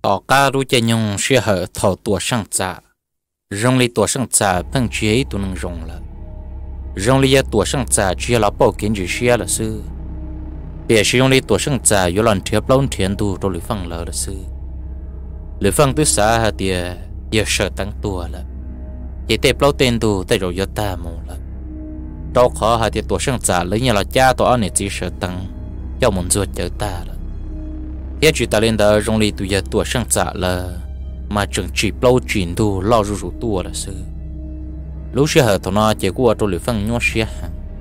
tỏ ca rú chạy nhung sẽ hở thầu tua sang trả rong li tua sang trả bằng chế tu nâng rong là rong li tua sang trả chia là bao kiến chỉ xe là sư bây giờ rong li tua sang trả yếu lần thiệp lâu thiền tu rồi lưỡi phăng là sư lưỡi phăng tứ xã hạt địa giờ sợ tăng tua là chỉ tệp lâu tên tu tại rồi yếu ta mù là đâu khó hạt địa tua sang trả lấy nhà là cha tụi anh chỉ sợ tăng cho muốn ruột chở ta là hiện chỉ ta lên đó rong li tu giờ tua sang trả là mà chẳng chỉ lâu chuyển tu lo rủ tua là sư lúc xưa thằng nó chỉ qua tôi lưỡi phăng nhót xía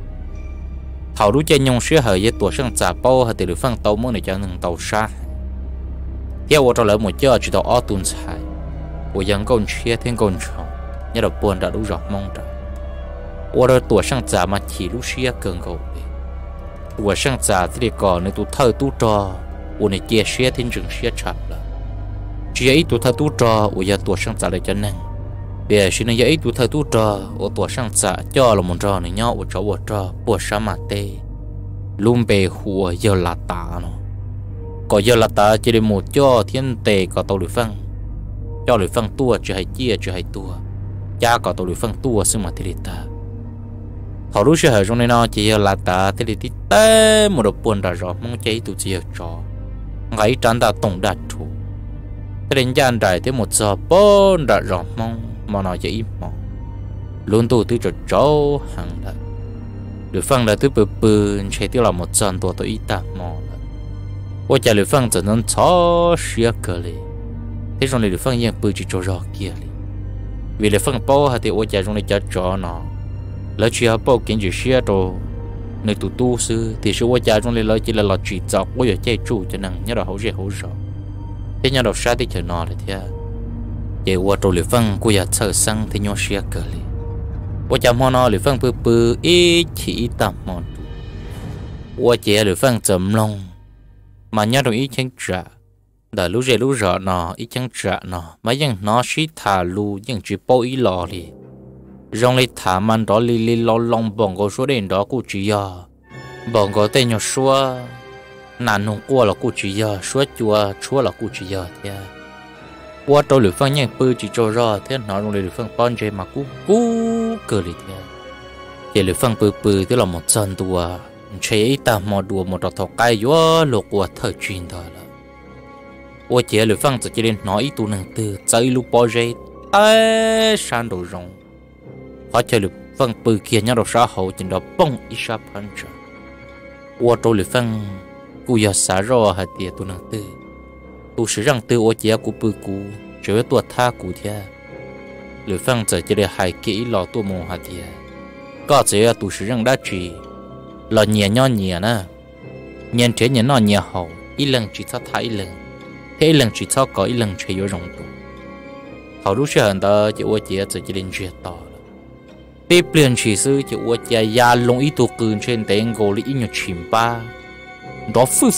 thầu lúc chơi nhung xía giờ tua sang trả bao hạt lưỡi phăng tàu mới này cho nên tàu xa theo tôi lỡ một giờ chỉ tàu ở tuần sai của dân con xía thiên con chồng nhớ đầu buồn đã đủ rõ mong ra tôi tua sang trả mà chỉ lúc xía cần cầu tua sang trả thì còn nên tu thơ tu trò ủa này chia sẻ thiên trường sẻ chặt là chỉ ấy tụi thợ tu trò ủa giờ tụi sang trả lại cho nên bây giờ xin ấy tụi thợ tu trò ủa tụi sang trả cho là một trò này nhau ủa trò bùa sa mát tê luôn bề hùa giờ là tả nó có giờ là tả chỉ để một cho thiên tề có tàu lưỡi phăng cho lưỡi phăng tua chỉ hay chia chỉ hay tua cha có tàu lưỡi phăng tua xưng mà thì ta họ lúc xưa trong này nó chỉ giờ là tả thì tí tê một độ buồn đã rõ mong cháy tụi chia trò ngày tràn đã tổng đạt thủ thế đến gian đại tới một giờ bốn đã rõ mong mà nói dễ mong luôn tụ từ chỗ hàng là lưỡi phăng là từ bự chạy tiêu là một trậnตัวít ta mò我家lưỡi phăng只能超十个嘞thế trong này lưỡi phăngยังbự chỉ chỗ rõ kia嘞vì lưỡi phăng bao hạt thì我家trong này cho chỗ nó lỡ chỉ bao kiến chỉ xe đồ nơi tụ tu sư thì số我家trong này lỡ chỉ là chỉ dọc我有chạy chủ cho nên nhớ là hậu rõ thế nhau đọc sát thì chờ nó là thế vậy qua trâu lưỡi phăng cô nhà chờ sang thì nhau xe cờ li qua chạm hoa nó lưỡi phăng bự ít chỉ tạm mòn qua chế lưỡi phăng chấm lông mà nhau đồng ý chẳng trả đã lúc rõ nó ít chẳng trả nó mà nhưng nó chỉ thả lu nhưng chỉ bao ý lò li rong li thả man đó li lo long bỏng có số đèn đó cô chỉ giờ bỏng có tên nhau xua nàn nông qua là cô chỉ giờ suốt chúa là cô chỉ giờ thế qua trâu lưỡi phăng nhang bự chỉ cho ra thế nó trong lưỡi phăng bon chơi mà cú cười thế vậy lưỡi phăng bự thế là một chân tua chơi ta một đùa một trò thọ cay vô lục của thời truyền đó là qua chơi lưỡi phăng chỉ đến nói tu năng từ chơi lúc bao giờ ai san đồ rong họ chơi lưỡi phăng bự kia nhau đầu xã hội trên đó bông ít sa phăng cha qua trâu lưỡi phăng cú giờ xả rõ hạt địa tu năng tư tu sử rằng tư ô chế của bự cú chứa tuột tha cú thia lưỡi phăng giờ chỉ để hại kỹ lò tu mồ hạt địa có chế tu sử rằng đã chỉ lò nhẹ nho nhẹ nè nhân chế nhẹ nọ nhẹ hậu ít lần chỉ cho thay ít lần thế lần chỉ cho có ít lần chơi vô rộng tu hậu lúc xưa hẳn đó chỉ ô chế giờ chỉ đến chuyện to tiếp liền chỉ sư chỉ ô chế ya lông ít tu cừn trên tên gồ lý nhiều chìm ba đó phư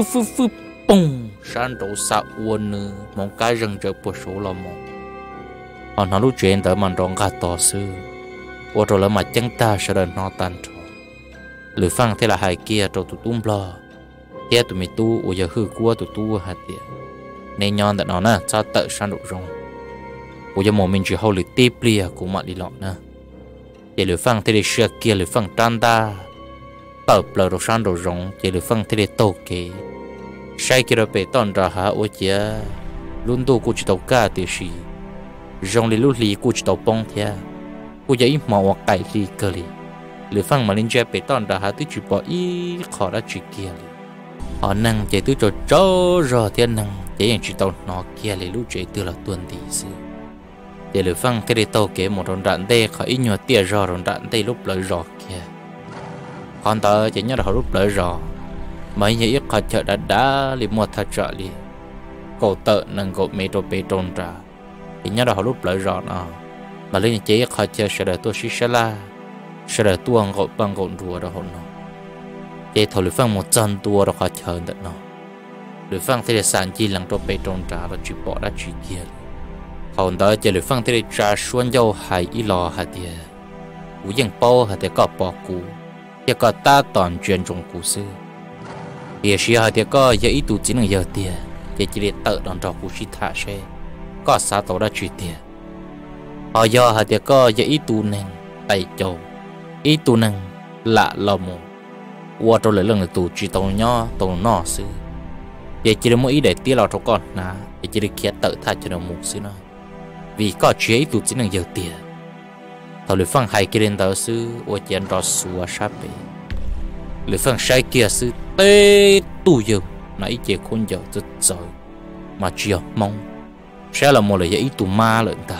bông san đổ sa uốn nữa mong cái rừng trời bờ số là một nó lúc chuyện tới mình rong cả to sư ô rồi là mà chân ta sẽ đền nó tan trò lưỡi phăng thế là hai kia rồi tụi tung lo thế tụi mình tu ô giờ hư qua tụi tu hạt tiền nên nhon tại nó nè cho tự san đổ rong ô giờ một mình chỉ hậu lưỡi tiếp lia cũng mà đi lọ nè vậy lưỡi phăng thế là xưa kia lưỡi phăng tan ta tập lời đồ san đồ rộng chỉ được phân thế để tổ kế sai kia rồi tòn ra hả ô chia luôn tu cô chỉ tàu cá thì gì rong li lúc li cô chỉ tàu bông thia cô dạy màu cải li cơ li lưỡi phân mà linh chơi bể tòn ra hả tôi chỉ bỏ ý khó đã chỉ kia li họ năng chạy tôi cho rồi thiên năng chạy những chỉ tàu nó kia li lúc chạy từ là tuần thì xưa để lưỡi phân thế để tổ kế một rồng đạn tê khỏi ít nhiều tia rồi rồng đạn tê lúc lợi rồi kia còn tớ chỉ nhớ là họ lúc lợi rồi mấy nhà ít họ chợ đã li mua thật trợ li cổ tự nâng cổ mê đồ bê trôn ra chỉ nhớ là họ lúc lợi rồi nó mà lên chế họ chợ sẽ đợi tôi xí la sẽ đợi tôi ngộ bằng gọn rùa đó họ nó chế thổi lưỡi phăng một chân tua đó họ chờ đợi nó lưỡi phăng thế là sản chi lăng đồ bê trôn ra và chỉ bỏ đã chỉ kia còn tớ chỉ lưỡi phăng thế là trả xuân dâu hay ý lò hạt địa cú dân bao hạt địa có bỏ cú giờ có ta toàn chuyện trong故事，也是好的个有一度只能有的， chỉ để tự đòn trò của chị thả xe có xã tổ đã truy tiền họ do họ thì có giờ ít tu năng tay châu ít tu năng lạ lò mù qua trong lời lần là tù chỉ tàu nhỏ tàu nọ xứ giờ chỉ để mỗi ý để tiếc lò trong con nà để chỉ để kia tự thay cho nó mù xứ nó vì có chuyện ít tu chỉ năng giờ tiền thầu lưỡi phăng hay kia đến tàu xứ qua chuyện đó xua sát bể lưỡi phăng sai kia xứ tê tu giờ nãy chỉ khôn giờ rất giỏi mà chỉ mong sẽ là một lời ý tụ ma lợn ta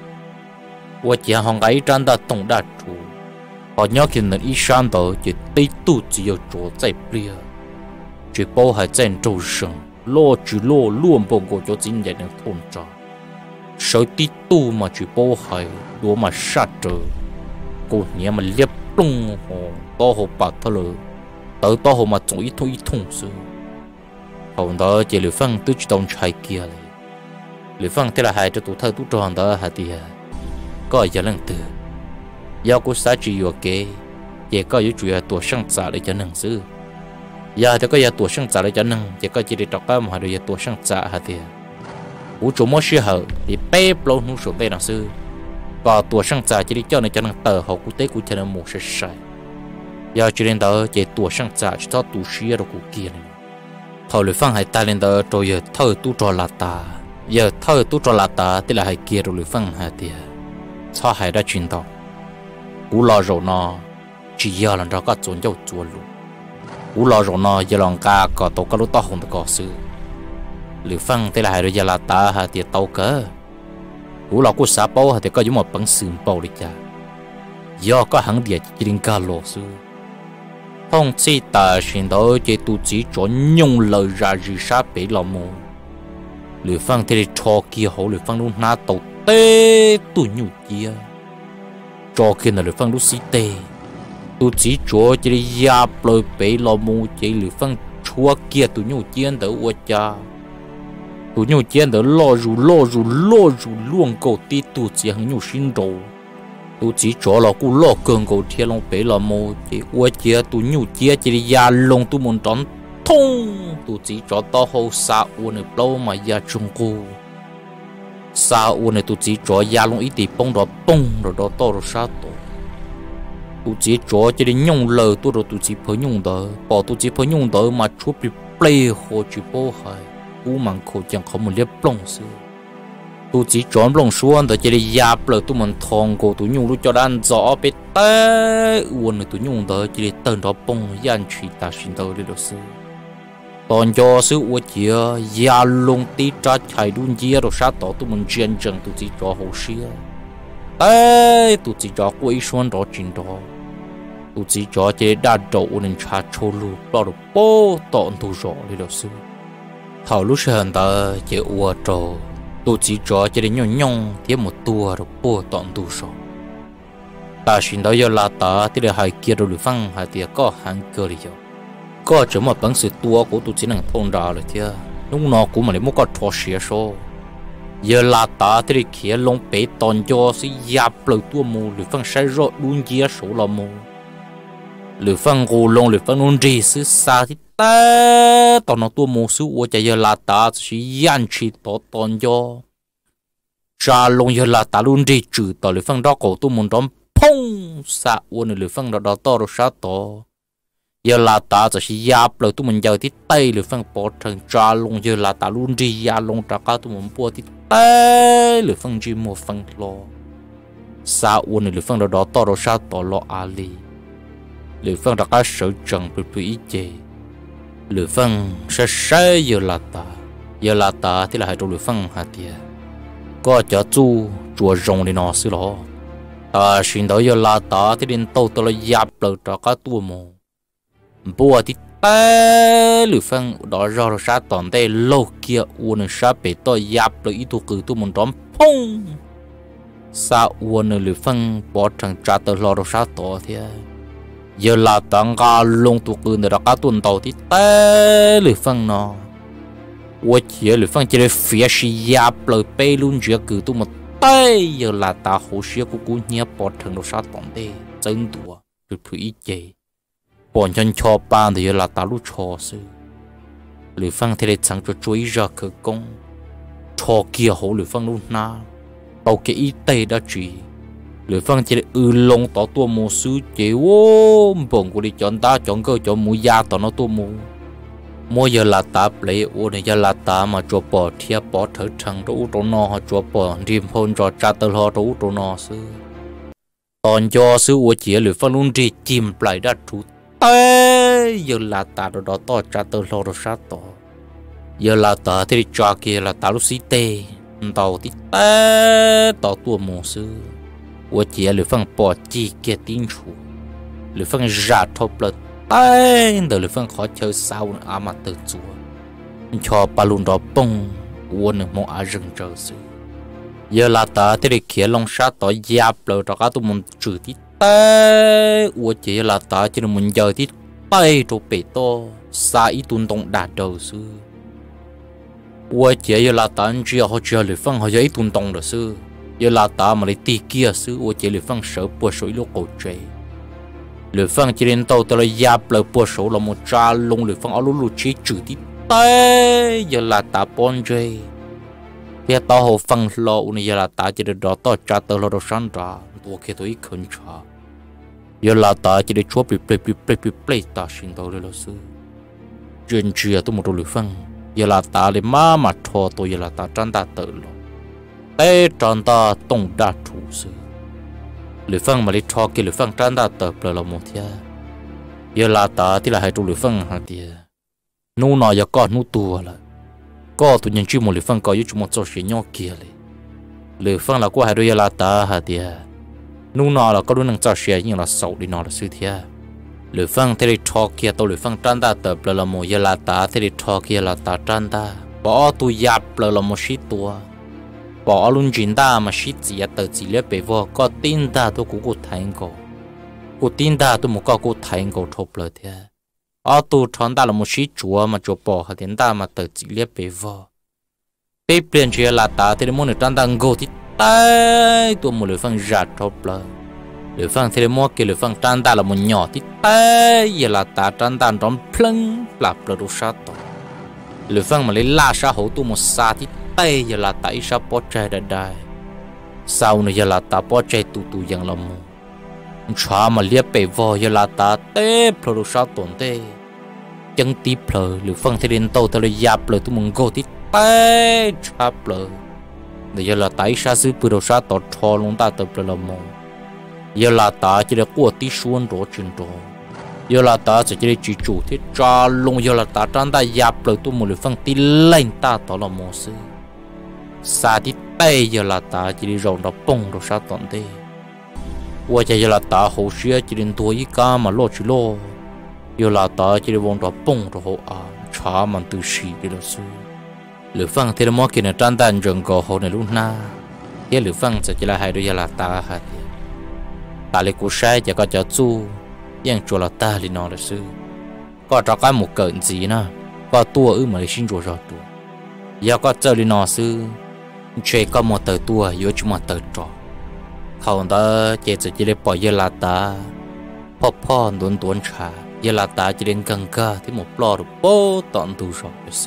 và chỉ hòng ấy trang ta tổng đa chủ họ nhớ khi nên ý sáng đó chỉ tây tu chỉ有chỗ在bia chỉ bao hải trên trâu sừng lo chỉ lo luôn bao gồm cho chính nhận được thôn trò sở tây tu mà chỉ bao hải đua mà sát trở cô nhớ mà liệp lung hồ to hồ bạc thơ lờ tới to hồ mà总一通事hầu đó chỉ lưỡi phăng tôi chỉ đồng trái kia này lưỡi phăng thế là hai cho tụ thơ tụ tròn đó hả thì có giờ lần từ do cô xã chỉ vừa kế chỉ có yếu chủ yếu tuổi sinh trả để cho nâng sư giờ thì có giờ tuổi sinh trả để cho nâng chỉ có chỉ để đọc cái mà được giờ tuổi sinh trả hả thì vũ trụ mỗi sự hở thì bé lâu nu số bé nâng sư và tuổi sinh trả chỉ để cho này cho nâng tờ học quốc tế của cho nên một sự sai giờ chỉ đến đó chỉ tuổi sinh trả chỉ cho tụ sĩ rồi của kia này thầu lưỡi phăng hay ta lên đó rồi giờ thâu tu trò là ta giờ thâu tu trò là ta thì là hay kia rồi lưỡi phăng hay tiệt sao hay đã chuyển đó cú lo rồi nó chỉ giờ là nó có chuẩn dâu chua luôn cú lo rồi nó giờ lòng ca có tàu cá lúa to hồng có sư lưỡi phăng thì là hay rồi giờ là ta hay tiệt tàu cỡ cú lo cú xả bao hay thì có giống một bằng sườn bao đi cha giờ có hẳn địa chỉ đến cá lúa sư phong chi ta xin đó chỉ tu chỉ cho nhung lời ra gì sát bể lò mù lưỡi phăng thì cho kia hậu lưỡi phăng luôn na tàu tê tu nhung kia cho kia là lưỡi phăng lúc xí tê tu chỉ cho chỉ giáp lời bể lò mù chỉ lưỡi phăng chúa kia tu nhung kia đỡ uất cha tu nhung kia đỡ lo rù luôn cầu tí tu chỉ hàng nhung xin đồ tu chỉ cho là cú lo cơn cầu thiên long bể là mồ chỉ qua chia tu nhu chia chỉ ya long tu muốn trốn thông tu chỉ cho to hậu sa uốn này lâu mà ya trung cô sa uốn này tu chỉ cho ya long ít thì bông rồi đó to rồi sa to tu chỉ cho chỉ để nhung lờ tu rồi tu chỉ phải nhung đó bỏ tu chỉ phải nhung đó mà chụp bị play hồ chỉ bố hay cú mang khẩu chẳng không một liệp lông xưa tu chỉ chọn lòng xuống đó chỉ để giáp lời tu mình thòng cổ tu nhung lúc cho đàn gió bê té uốn này tu nhung đó chỉ để tận đó bông yan chỉ ta xin đâu đi được sư toàn cho sư uốn chia ya lông tí trả chạy đun chia rồi sát đó tu mình chuyên chẳng tu chỉ cho hồ xia té tu chỉ cho quay xuống đó chính đó tu chỉ cho chỉ đa đầu nên trả cho lu bao được bố tọn tu rõ đi được sư thảo lúc sơn ta chỉ uốn trò tu chỉ cho để nhung tiếp một tua rồi bố tọn tu sổ ta xin đó giờ là ta thì để hai kia rồi phăng hai tia có hàng cơ đi rồi có chỉ một bằng sự tua của tu chỉ năng thôn ra rồi thia lúc nào cũng mà để một cái trò xía số giờ là ta thì để kia lông bể tọn cho sẽ giáp lời tua mù rồi phăng sai rồi đun chia số là mù rồi phăng gù lông rồi phăng nôn gì sự xa thì ta tao nó tua mù sư của chạy giờ là ta chỉ yan chỉ tao tao cho cha long giờ là ta luôn đi trừ tao lưỡi phăng đó cổ tu muốn đón phong sa uốn lưỡi phăng đó to rồi sát to giờ là ta chỉ giáp lời tu mình giờ thì tay lưỡi phăng bỏ thành cha long giờ là ta luôn đi ya long trả cao tu muốn bua thì tay lưỡi phăng chỉ một phăng lo sa uốn lưỡi phăng đó to rồi sát to lo ali lưỡi phăng đó cái sở trần bị ý chê lưỡi phăng sẽ giờ là ta thì là hai trâu lưỡi phăng hạt tiền có cho chú chùa rồng đi nó xí lo ta xin đó giờ là ta thì đến tàu tôi là giáp lời cho các tua mồ bùa thì té lưỡi phăng đó ra rồi sát toàn đây lâu kia uốn sát bể tôi giáp lời ý tu cử tu muốn đón phong sa uốn lưỡi phăng bỏ thằng cha tôi lo rồi sát to thì giờ là tăng ca lông tụ cử để các tuần tàu thì té lưỡi phăng nó我觉得放起来非是压了背luôn觉得都么带有拉大好些个姑娘包成了啥东的真多就推一节，半天敲板的有拉大路超市， lưỡi phăng thì để chẳng cho chuối ra khởi công cho kia hổ lưỡi phăng luôn na tàu cái y tây đã chỉ lưỡi phăng chỉ để lông tỏ tua mù sứ chế ô bồng của đi chọn ta chọn cơ chọn mũi da tỏ nó tua mù mua giờ là ta lấy ô này giờ là ta mà cho bỏ thiệp bỏ thở thằng đó ô nó họ cho bỏ riêng hôn cho cha tơ lo đó ô nó sứ còn cho sứ ô chỉ lưỡi phăng luôn đi chìm lại đã trút ê giờ là ta đó to cha tơ lo đó sát to giờ là ta thì cho kia là ta lúc xí tê tàu thì tê tàu tua mù sứ我姐里放把鸡给顶住，里放热头不带的里放好吃烧阿妈得做，cho bà luôn đó bông,我呢冇阿人做事，giờ là ta thì kia long sát tỏi giáp rồi cho các tụi mình trừ tí tay,我姐là ta chỉ là mình giờ tí tay cho bể to, xa ít tuần đông đạt đầu sư, 我姐giờ là ta anh chỉ họ chỉ里放họ giờ ít tuần đông rồi sư. giờ là ta mà lấy tì kia xứ ô chế lưỡi phăng sợ bùa sối lúc cổ chế lưỡi phăng chỉ đến tàu tàu là giáp lời bùa sối là một trà lông lưỡi phăng áo lú lú chế trừ tí tay giờ là ta bon chế thì tàu hồ phăng lọ này giờ là ta chỉ được đó tàu trà tàu là đồ sáng trà tôi kia tôi khẩn trà giờ là ta chỉ được chua plei ta xin tàu lên xứ chuyện chia tôi một đồ lưỡi phăng giờ là ta lấy má mà thò tôi giờ là ta trăn ta tự lo ê tròn ta tông đa thủ sư lưỡi phăng mà lấy cho cái lưỡi phăng tràn đa tập là một thia giờ là ta thì là hai trụ lưỡi phăng hả tia nu nọ giờ có nu tua là có tụi nhân chuyên một lưỡi phăng có như chúng một số chuyện nhỏ kiaเลยlưỡi phăng là qua hai đôi giờ là ta hả tia nu nọ là có đôi năng cho chuyện như là sầu đi nọ là sư thia lưỡi phăng thì lấy cho kia tụi lưỡi phăng tràn đa tập là một giờ là ta thì lấy cho kia là ta tràn đa bỏ tụi giáp là một shit tua bỏ luôn chuyện ta mà shit gì tự chỉ lấy bề vợ có tin ta tôi cũng có thành cổ có tin ta tôi một có thành cổ thộp lời thế ở tôi chọn ta là một shit chúa mà chúa bỏ hạt tiền ta mà tự chỉ lấy bề vợ bề tiền chuyện là ta thì muốn được trăn ta ngô thì tay tôi một lời phăng giặt thộp lời lời phăng thì mua cái lời phăng trăn ta là một nhỏ thì tay giờ là ta trăn ta đón pleng lặp lời đồ sát to lời phăng mà lấy la sa hổ tôi một sa thì tay giờ là tại sao bỏ chạy đã đại sau này giờ là ta bỏ chạy tụ dạng lòng chả mà liếc bể vò giờ là ta té phở đồ sao tổn tê chân tí phở lửa phân thì đến tàu tao lại giáp lời tụi mình go tí té chắp lời để giờ là tại sao xứ phở đồ sao tao cho luôn ta tập lời lòng giờ là ta chỉ là qua tí xuống đó trên đó giờ là ta sẽ chỉ chỉ chủ thế cho luôn giờ là ta trăn ta giáp lời tụi mình lửa phân tí lên ta tao là mồ sư xa tí tay giờ là ta chỉ đi rộng đó bông rồi sao tận thế qua giờ là ta hồ xưa chỉ đến tuổi ý ca mà lo chỉ lo giờ là ta chỉ đi vòng đó bông rồi hồ à chả mà từ xì đi là sư lửa phăng thì là món kia là trăn tan rừng cỏ hồ này luôn na cái lửa phăng sẽ chỉ là hai đôi giờ là ta hả ta lấy củ sai cho có cho chu yang cho là ta đi nó là sư có cho cái một cận gì nè có tua mà lấy xin rồi rồi tua giờ có chơi đi nó sư chơi có một tờ tua yếu chỉ một tờ trò không đó chỉ để bỏ giờ là taพ่อđốn trà giờ là ta chỉ đến gần cả thì một lò được bố tận tu rồi sư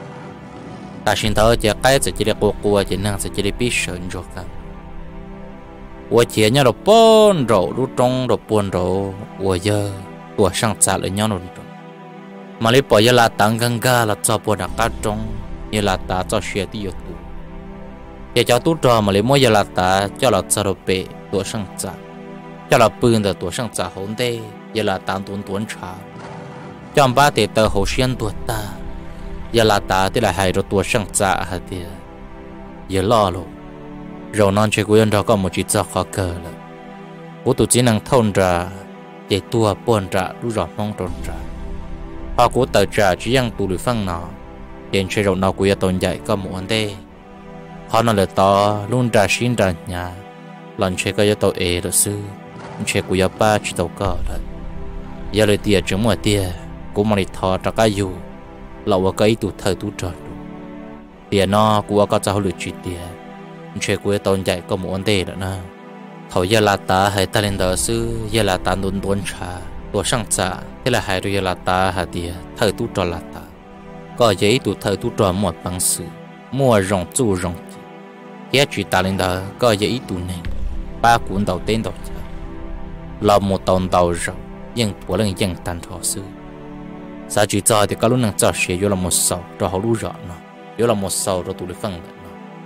ta xin thở chỉ để cô chỉ năng chỉ để biết sợ rồi cả 我姐伢都半肉都中都半肉，我也我上za了伢都中，马里把伊拉当更加了做半那个中，伊拉打做学的有多，也叫多着马里莫伊拉打叫了做了白多上za，叫了半的多上za红的，伊拉当端茶，叫把的到后先多大，伊拉打的来还着多上za哈的，也老了。 rồi non chơi của anh đó có một chuyện rất khó cờ là của tụi chỉ năng thôn ra để tua buồn ra đủ rõ mong tròn ra họ của tờ trả chỉ rằng tụi được phân nó đến chơi rồi nó của tồn tại có một vấn đề họ nói là to luôn ra xin ra nhà lần chơi có tàu ế được sư chơi của ba chỉ tàu cờ là giờ lời tiền chúng mà tiền của mà đi thọ ra cái dù lậu cái tụi thời tụi tròn tiền nó của có cháu lựa chuyện tiền chuyện của tồn tại có một vấn đề đó nè thầu giờ là ta hay ta lên đó sư giờ là ta đốn trà đồ sang trà thế là hai đôi giờ là ta hạt địa thời tu trò là ta có giấy tụ thời tụ trò một bằng sự mua rong chu rong kia chỉ ta lên đó có giấy tụ này ba cuốn đầu tên đầu chờ là một tàu tàu rồi nhưng của lần dân tàn thọ sư sao chỉ cho thì có lúc năng cho xe vô là một sầu cho họ lú rõ nó vô là một sầu rồi tụ được phân nó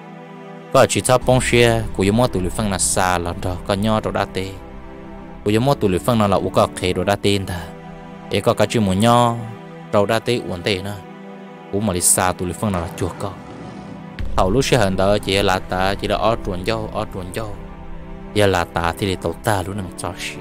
có chỉ cho bông xe của yêu mót tụ được phân là xa là đó có nho rồi đã tê của yêu mót tụ được phân là u có khế rồi đã tên ta để có cả chữ một nho rồi đã tê uốn tê nữa của mà đi xa tụ được phân là chua có hầu lúc xe hận đó chỉ là ta chỉ là ở truồng dâu giờ là ta thì để tàu ta lúc năng cho xe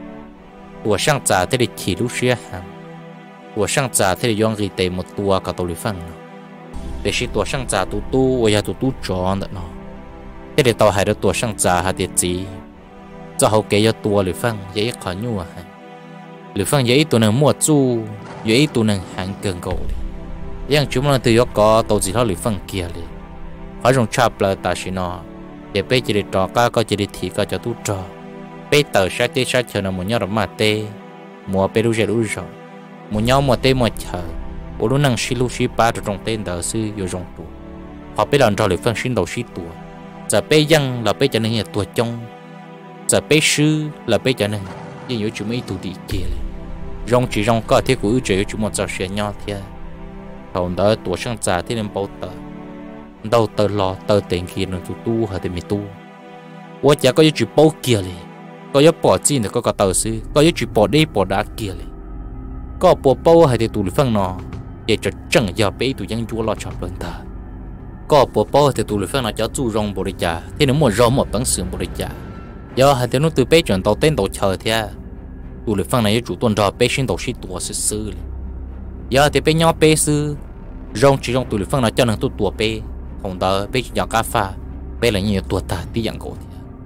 của sang trả thì để chỉ lúc xe hàng của sang trả thì để用ghi tệ một tua cả tàu lưỡi phăng để chỉ tua sang trả tu và tu tròn đó nó thế để tàu hải được tua sang trả hay để gì cho hậu kế cho tua lưỡi phăng dễ khó nhu à lưỡi phăng dễ tụi năng mua chu dễ tụi năng hàng cần cầu nhưng chúng nó từ có tàu gì đó lưỡi phăng kia liền họ dùng chập là ta chỉ nó để bây giờ để trò có chỉ để thì có cho tu trò bây tờ sát chờ nó một nhau mà tê mua bây lúc rồi một nhau một tê một chờ ô lúc năng xí lúc xí ba trong tên đời sư vô trong tù họ bây lần trò lại phân sinh đầu xí tù giờ bây dân là bây giờ nên là tù trong giờ bây sư là bây giờ nên nhưng nếu chúng mấy tù đi kia rong chỉ rong có thế của ưu chế chúng một giờ sẽ nhau thế còn đó tù sang già thế nên bao tờ đâu tờ lò tờ tiền kia nó tu hay tiền mi tu, tôi chả có chuyện bao kia liền, có những bỏ chi nữa có cả tờ sư, có những chuyện bỏ đi bỏ đá kia liền, có bỏ bao hay tiền tu lưỡi phăng nó, để cho chẳng giờ bé tụi dân chúa lo chọn bên ta, có bỏ bao hay tiền tu lưỡi phăng nó cho chú rong bỏ đi trả, thế nếu muốn rong một bằng sườn bỏ đi trả, giờ hay tiền nó từ bé chuyển tàu tên tàu chờ thế, tu lưỡi phăng này chủ tuần trò bé xin tàu xí tua sư sư liền, giờ thì bé nhỏ bé sư, rong chỉ rong tu lưỡi phăng nó cho năng tu tua bé không đó bây giờ cà phê bây là nhiều tuổi ta tí dạng cổ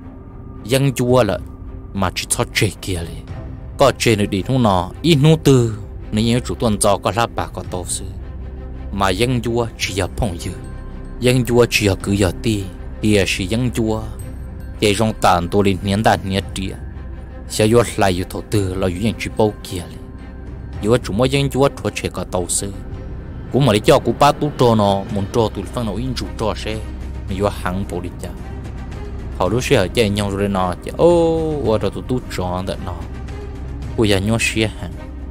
dân chúa là mà chỉ cho chơi kiaเลยก็chơi được điนู่นnọ ítนู่từ nếu chủ tuần cho có lá bạc có tổ sư mà dân chúa chỉ là phong dư dân chúa chỉ là cứ giờ ti thì là dân chúa để trong tàn tôi lên niên đại niên trẻ sẽ vô lại vô thổ tư là vô dân chỉ bao kia vô chủ mỗi dân chúa thua chơi có tổ sư cũng mà đi cho cũng ba tu trò nó muốn trò tụi phân nào in chủ trò xe nhưng hàng bộ đi chả họ lúc xe ở chơi nhau rồi nó chứ ô rồi tụi tu trò đó nó bây giờ nhau xe hàng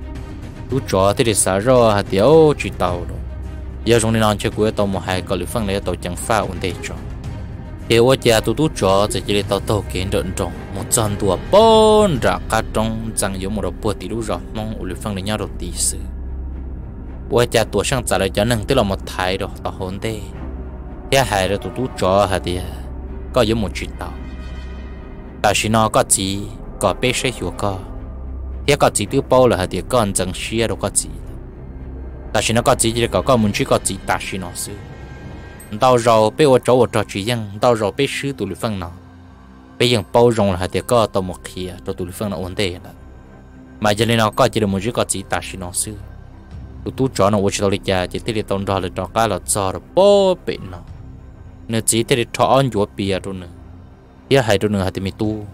tu trò thì để xả ra hạt tiêu chỉ tàu rồi giờ trong này nó chơi cuối tàu một hai có lưỡi phân này tàu chẳng pha ổn định trò thì ở nhà tụi tu trò thì chỉ để tàu kiến đợn trồng một trăm tua bốn ra cá trong rằng giống một đầu bùa tí lúc rồi mong lưỡi phân này nhau đầu tí xứ我家多上咋了？就能得了么太了，到后头，也还了都做下的，个有么知道？但是呢，个字个被谁学个？也个字都包了下的，个人真写了个字。但是那个字这个门去个字，但是呢是，到时候被我找主人，到时候被师徒的分了，被人包容了下的个到么去啊？到徒的分了稳定了，买这里呢个字的门去个字，但是呢是。tu chọn nó chỉ tao đi chơi chỉ để tao ra là cho cá là cho rồi bó bệnh nó nếu chỉ để cho ăn chuột bia rồi nữa giờ hai rồi nữa hạt mi tu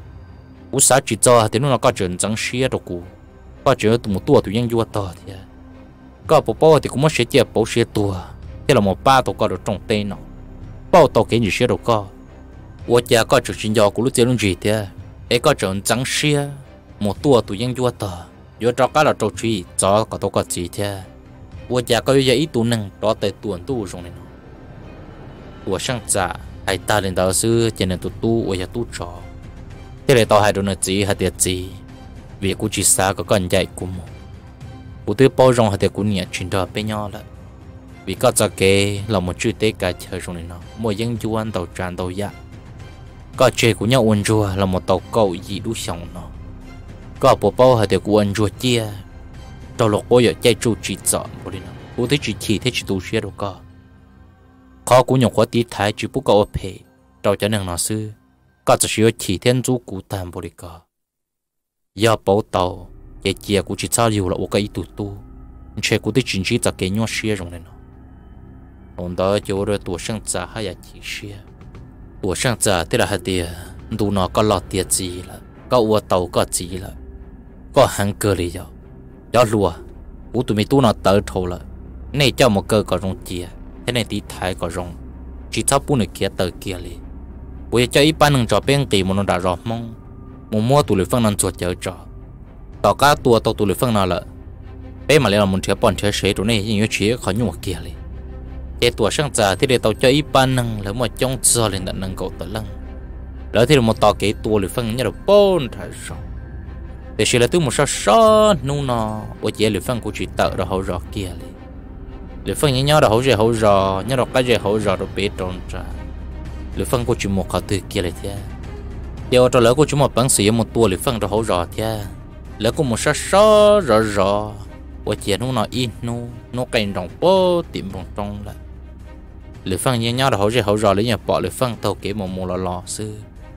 u sao chỉ cho hạt nó có chuyện chẳng xía đâu cũ có chuyện tụi một tua tụi nhân chuột to thì có bố thì cũng mất sẽ chơi bố xía tua thế là một ba tụi có được trong tên nó bao tàu cái gì xía đâu có u cha có chuyện chuyện nhỏ của lúc chơi luôn gì thế ấy có chuyện chẳng xía một tua tụi nhân chuột to giờ cho cá là trâu truy cho có tao có gì thế我家个有一度能到在短度中的，我上早还大领导是今年都我也都着，这里到还多呢子还得子，为估计啥个人家估么，我对包容还得估年全到变样了，为个这个老么只得个车中的呢，莫因就按到战到呀，个这估年温住老么到高一路上呢，个宝宝还得估温住接。到了我也在做制造，不哩呢，我得只提得只读书了个，考古用活地台只不够赔，到这能老师，个只需要提天做古单不哩个，要报道也结果只差有了我个一嘟嘟，你却估得经济在给我使用了呢，红到就了多生杂还要提示，多生杂得了还得，都那个老爹子了，个我刀个子了，个很个哩要。要路啊，我都没多那得头了， này cho một cơ có rong chia thế này tí thái có rong chỉ thắp bún kia tờ kia li bây giờ cho ít ban nâng trò bên tì một nó đã rõ mong một mua tụi lưỡi phân nâng chuột chở trò tao cá tua tao tụi lưỡi phân nào lợ bé mà lấy là một chiếc bọn chơi sấy tụi này như chia khó nhua kia li cái tua sang già thì để tao cho ít ban nâng lấy một trong giờ lên đặt nâng cậu tờ lăng lỡ thì một tao cái tua lưỡi phân như là bốn thái rồi để chỉ là tôi một sao nu nó bây giờ lưỡi phân của chị tợ đó hậu rõ kia li lưỡi phân như nhau đó hậu rõ nhau đó cái gì hậu rõ rồi bé tròn ra lưỡi phân của chị một họ từ kia lại thế giờ cho lỡ của chúng một bằng sử dụng một tua lưỡi phân rồi hậu rõ thế lỡ của một sao rõ và chỉ nó in nó cành rồng bó tiệm vòng trong lại lưỡi phân như nhau đó hậu rõ lấy nhà bỏ lưỡi phân tàu kế một lò sư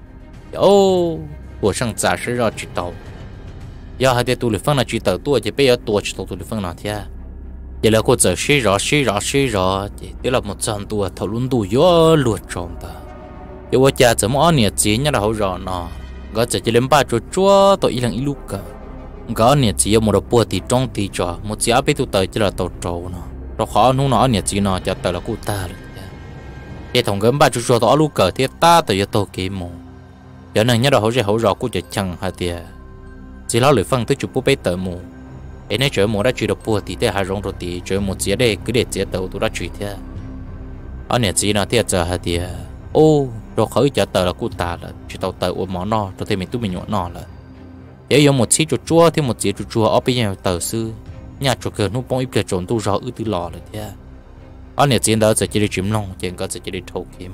ô của sang giả sẽ ra chỉ tàu giờ hai tu lưỡi phân là chỉ tàu tua chỉ bây giờ tua chỉ tàu lưỡi phân nào thế giờ là cô giờ xí rõ thì tức là một trăm tua thầu luôn đủ gió luộc tròn ta giờ vợ cha怎么ăn gì nhá là hậu rõ nó gõ chỉ lên ba chúa tôi ít lần ít lúc cả gõ chỉ một đầu bùa thì trong thì cho một chỉ áp tu tới chỉ là tàu trâu nó khó nó chỉ nó cho tới là cô ta rồi cái thằng gấm ba chúa tao lúc cả thì ta tới giờ tàu kế mồ giờ này nhá là hậu rõ cô chỉ chẳng hả tiệt chỉ lo lưỡi phân tới chụp bút bê tờ mồ ấy nên chơi một đã chơi được bùa thì thế hai rong rồi thì chơi một chiếc đây cứ để chiếc tàu tôi đã chơi thế anh này chỉ là thế giờ hả tiệt ô rồi khởi trả tờ là cô ta là chỉ tàu tờ của món nó rồi thì mình tụi mình nhọn nó là nếu có một chiếc chua thì một chiếc chua ở bên nhà tờ sư nhà chua cờ nút bông ít để trộn tu rõ ư từ lò rồi thế anh này chỉ đó sẽ chỉ để chìm lòng chỉ có sẽ chỉ để thâu cái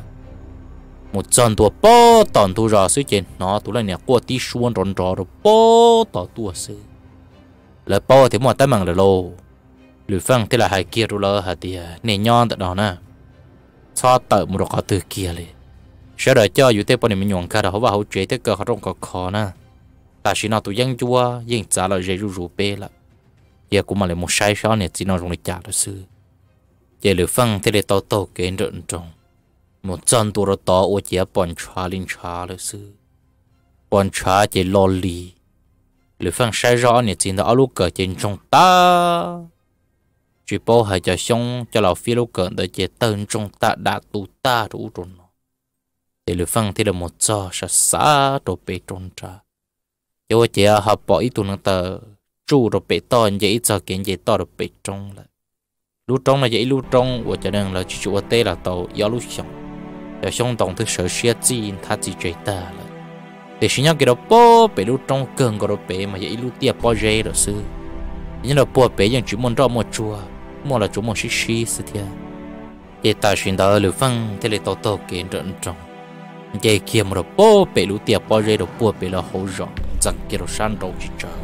một trận tua bó tòn tu rõ sư trên nó tu lại nhà qua tí xuân ròn rò rồi bó tỏ tua sư là bó thì một tay bằng là lô lưỡi phăng thì là hai kia rồi là hạt thì nề nhon tại đó nè cho tờ một đồ từ kia liền sẽ đợi cho dù thế bọn mình nhọn cả đó họ vào hỗ trợ thế cơ họ trong có khó nè ta chỉ nói tụi dân chua dân trả lời dễ rủ bê là giờ cũng mà lại một sai số này chỉ nói trong lịch trả đó sư giờ lưỡi phăng thì để tàu cái rợn trong một trận tụi nó tàu ở chỉ bọn chả linh chả là sư bọn chả chỉ lo lì lưỡi phăng sai rõ này chỉ là lúc cờ trên trong ta chỉ bao hai cho xong cho lão phi lúc cờ để chỉ tên trong ta đã tụ ta đủ rồi thì lưỡi phăng thì là một giờ sẽ xả đồ bê trong tra cho chị họ bỏ ít tụi nó tờ chu đồ bê to như ít giờ kiện gì to đồ bê trong lại lúc trong là vậy lúc trong của cho nên là chỉ chủ tê là tàu gió lúc xong để xong tổng thức sở xe chi thà chỉ chơi ta lại để xin nhắc cái đó bỏ bê lúc trong cơn cái đồ bê mà vậy lúc tiệp bỏ dây rồi sư nhưng là bỏ bê nhưng chỉ muốn cho một chùa mua là chủ một xí sự thiệt để ta xin đó lưỡi phăng thì lại tàu kiện trận trong vậy kia mà bố bể lũ tiệp bao giờ bố bể là hậu rõ rằng kia là san đầu chỉ trời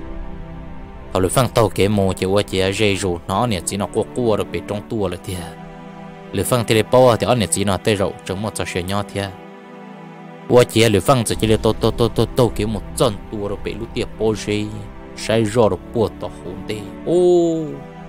họ lưỡi phăng tàu kế mồ chỉ qua chỉ dây rồi nó nè chỉ nó qua rồi bể trong tua là thiệt lưỡi phăng thì bao thì anh nè chỉ nó tê rậu trong một trò nhỏ thiệt qua chỉ lưỡi phăng chỉ là tàu kế một chân tua rồi bể lũ tiệp bao giờ sai rồi bố tàu hồn tê ô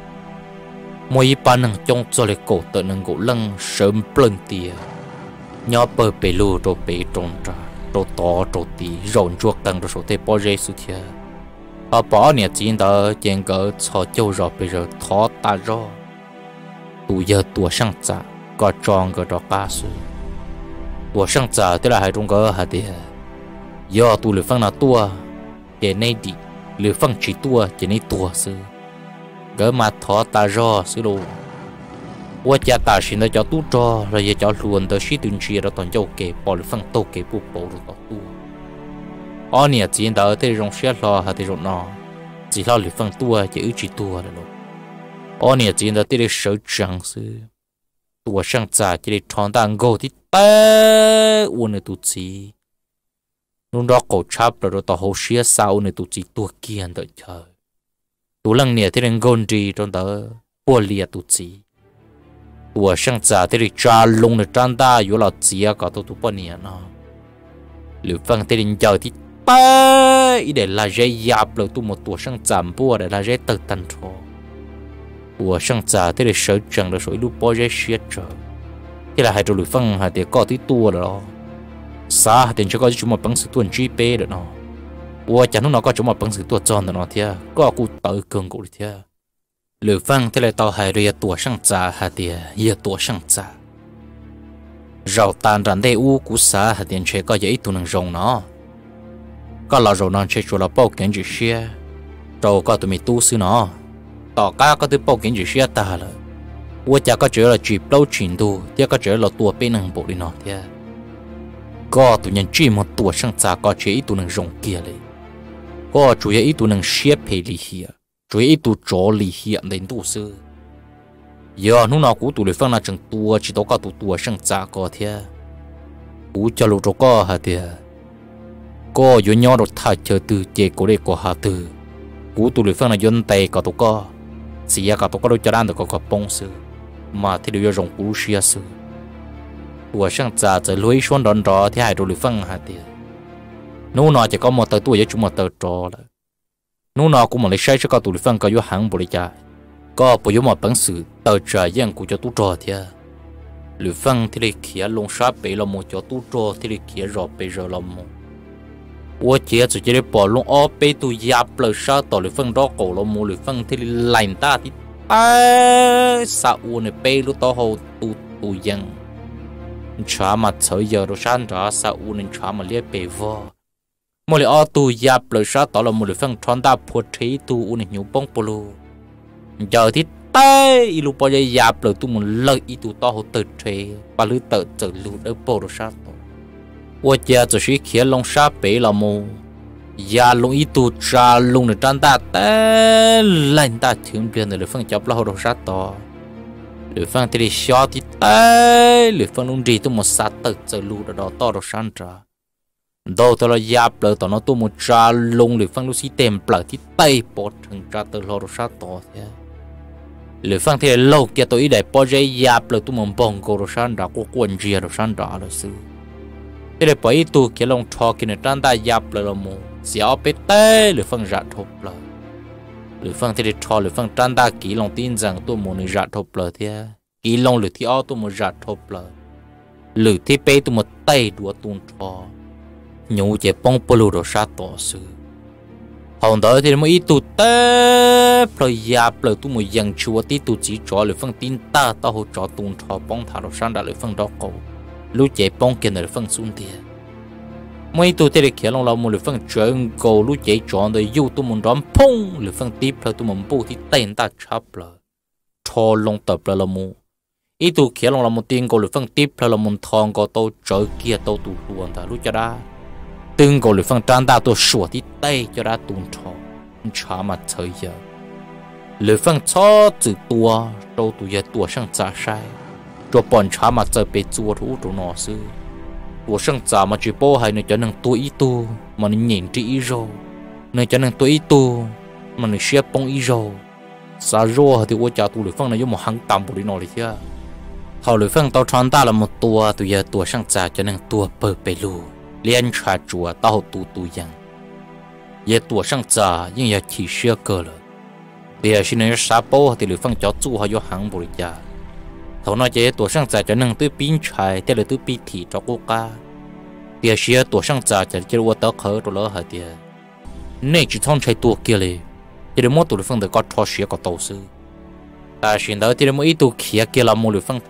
mỗi ban năng trong cho lại cổ tự năng cổ lăng sớm pleng tiệt nhỏ bờ bể lù rồi bể tròn ra rồi to rồi tí rộn chuột tăng rồi số thế bao giờ sự thiệt họ bỏ nhà chín đó trên cái cho châu rồi bây giờ thọ ta rồi tụ giờ tua sang trả có tròn cái đó cá sự tua sang trả tức là hai trong cái hạt địa giờ tụ lưỡi phăng là tua để nay đi lưỡi phăng chỉ tua để nay tua sự cái mà thọ ta rồi sự đồว่าจะตัดสินใจตู้จอเราจะจะล้วนตัวชีตุนชีเราตอนเจ้าเก็บปอลฟังโตเก็บปุ๊บปอลต่อตัวอ๋อเนี่ยจีนดาวที่รงเชียรอหาที่รงนอจีเราหรือฟังตัวจะอึจีตัวเลยลูกอ๋อเนี่ยจีนดาวที่ได้เสือจังซื้อตัวช่างจ่าจะได้ทอนตังโกที่เต้อ้วนในตุจีนุ่นดอกโกชับเราต่อหัวเชียสาวในตุจีตัวเกียนต่อเธอตัวลังเนี่ยที่เร่งโกนจีตอนต่อปวดเลียตุจีตัวช่างจ่าที่ได้จ้าลงในจานตาอยู่หลอดเสียก็ตัวทุบปนเนี่ยนะหรือฟังที่ได้เจอที่เต้อีเดลาเจียบเลยตัวหมดตัวช่างจ่าปัวเดลาเจียตัดตันโชตัวช่างจ่าที่ได้เสือจังเลยสวยลูกปอเจียเชียเจอที่เราให้ตัวหรือฟังหาเดี๋ยวก็ที่ตัวเลยอ๋อซาเดี๋ยวจะก็จะมาปังสือตัวจีเป้เลยเนาะว่าจากนั้นเราก็จะมาปังสือตัวจอนเลยเนาะเทียก็กูเตะเกินกูเลยเทีย lửa phăng thì lại tàu hai rồi tua sang già hạt địa giờ tua sang già rau tàn rắn đây u cú sa hạt điện chơi có giấy tụ năng rồng nó có là rồng nó chơi chỗ là bao kiến chữ xe rau có tụi mình tu sư nó tỏ cá có tụi bao kiến chữ xe ta là我家个这了举包trình度，第二个这了多被能保的呢的，个都人这么多上咋个这一都能容结嘞，个主要一都能写配里些，主要一都找里些能都是，呀，侬那古都里放那整多，知道个都多上咋个的，古家路这个哈的，个有鸟都太chờ từ结果嘞个哈的，古都里放那原地个都个，是呀个都个都叫咱都个帮是。mà thì đều dùng cú xia sư, tuổi sang già giờ lối xuống đòn đỏ thì hai đôi phân hạt tiền, nô nọ chỉ có một tờ tuổi với chúng một tờ trò là, nô nọ cũng một lấy sai cho các tuổi phân có vô hàng bồi cha, có bồi vô một bản sự tờ trả giang của cho tu trò thì, lối phân thì lấy kia lông sát bể là một cho tu trò thì lấy kia rõ bể rồi là một, 我姐就这里把龙二辈都压不了啥道理分到狗了，没理分这里烂大的。sao u này bay lúc đó hồ tu dân chả mà thời giờ đồ sáng đó sao u này chả mà liếc bể vò mỗi lần tu giáp lời sao đó là một lần phân tròn đa phật trí tu u này nhiều bông polo giờ thì tay lúc bao giờ giáp lời tu một lợi tu to hồ tự chế và lưỡi tự tự lưu đỡ bồ đồ sao đó 我家就是开龙沙北了么 ya long itu cha long ne tan ta ta lain ta thim bian le phang chop la ho sa to le phang ti sho ti ta le phang long di tu mo sa ta ze lu da to ro san tra do to la ya ple to no tu mo cha long le phang lu si tem pla ti tai po thang tra to lo ro sa to le phang ti lo kia to i dai po je ya ple tu mo bong ko ro san da ko kwon ji ro san da lo su ti le po i tu kia long tho ki ne tan ta ya ple lo mo xéo bê tê lửa phân rạ thộp lờ lửa phân thì cho lửa phân trăn ta kỹ lòng tin rằng tôi muốn rạ thộp lờ thì kỹ lòng lửa thì ó tôi muốn rạ thộp lờ lửa thì bê tôi một tay đùa tuôn cho nhủ chế bông bồ đồ sát tỏ sư hồng đó thì mới ít tụt tê rồi giáp lửa tôi một dần chùa tí tụt chỉ cho lửa phân tin ta tao hồ cho tuôn cho bông thả đồ sang đã lửa phân đó cầu lúc chế bông kia lửa phân xuống tiền mấy tôi thấy kia long một lửa phân chuyện cầu lúc chạy chọn rồi yêu tôi muốn đón phong lửa phân tiếp là tôi muốn bù thì tên ta chấp là cho long tập là một ít tôi kia long một tiền cầu lửa phân tiếp là một thằng cầu tôi trở kia tôi tụ luôn ta lúc cho đã từng cầu lửa phân tràn ta tôi sửa thì tay cho đã tuôn cho chả mà thời giờ lửa phân cho từ tua đâu tụi giờ tua sang trả sai cho bọn chả mà giờ bị chua thú tụi nó xưa của sang già mà chỉ bao hay nơi cho nên tuổi tu mà nên nhìn chỉ ý rồi nơi cho nên tuổi tu mà nên xếp bông ý rồi sao rồi thì tôi chào tu lưỡi phân này giống một hàng tầm của đi nó đi chứ hậu lưỡi phân tao chọn ta là một tua tụi giờ tua sang già cho nên tua bờ bể lù liên trà chùa tao tu yang giờ tua sang già nhưng giờ chỉ xưa cờ rồi bây giờ nên sao bao thì lưỡi phân cho chu hay do hàng bồi già thầu nói chế tổ sang già cho nên tôi pin trái thế là tôi pin thị cho cô ca bây giờ tổ sang già cho chế tôi tao khởi rồi lỡ hả thì nên chỉ thong trái tổ kiaเลยthì để mỗi tổ phương được có thọ xía có tổ sư ta xin đó thì để mỗi ít tổ kia là một phương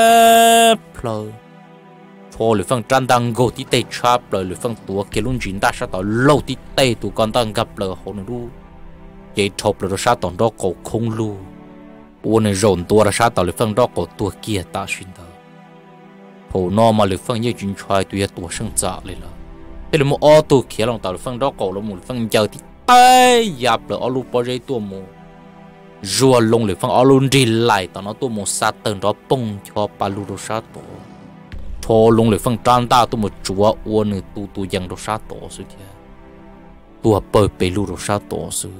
rồi cho lưỡi phương trăn đang go tí tây chắp rồi lưỡi phương tổ kia luôn chín ta sao tao lâu tí tây tụ con đang gặp rồi họ nó lu vậy chụp rồi sao tao đó cổ không lu uốn này rộn tua ra sao tao lưỡi phân đó có tua kia ta xin đó, hồ nó mà lưỡi phân như chuyên trai tụi tua sinh giả lên là, thế là một ô tô kia lòng tao lưỡi phân đó có là một phân giờ thì tay dập là ô lu bao giây tua mù, rùa lông lưỡi phân ô lu đi lại tao nó tua một sát tầng đó bung cho ba lu đồ sát tổ, cho lông lưỡi phân tràn ta tua một chúa uốn này tu dần đồ sát tổ sự kia, tua bơi bể lu đồ sát tổ sự,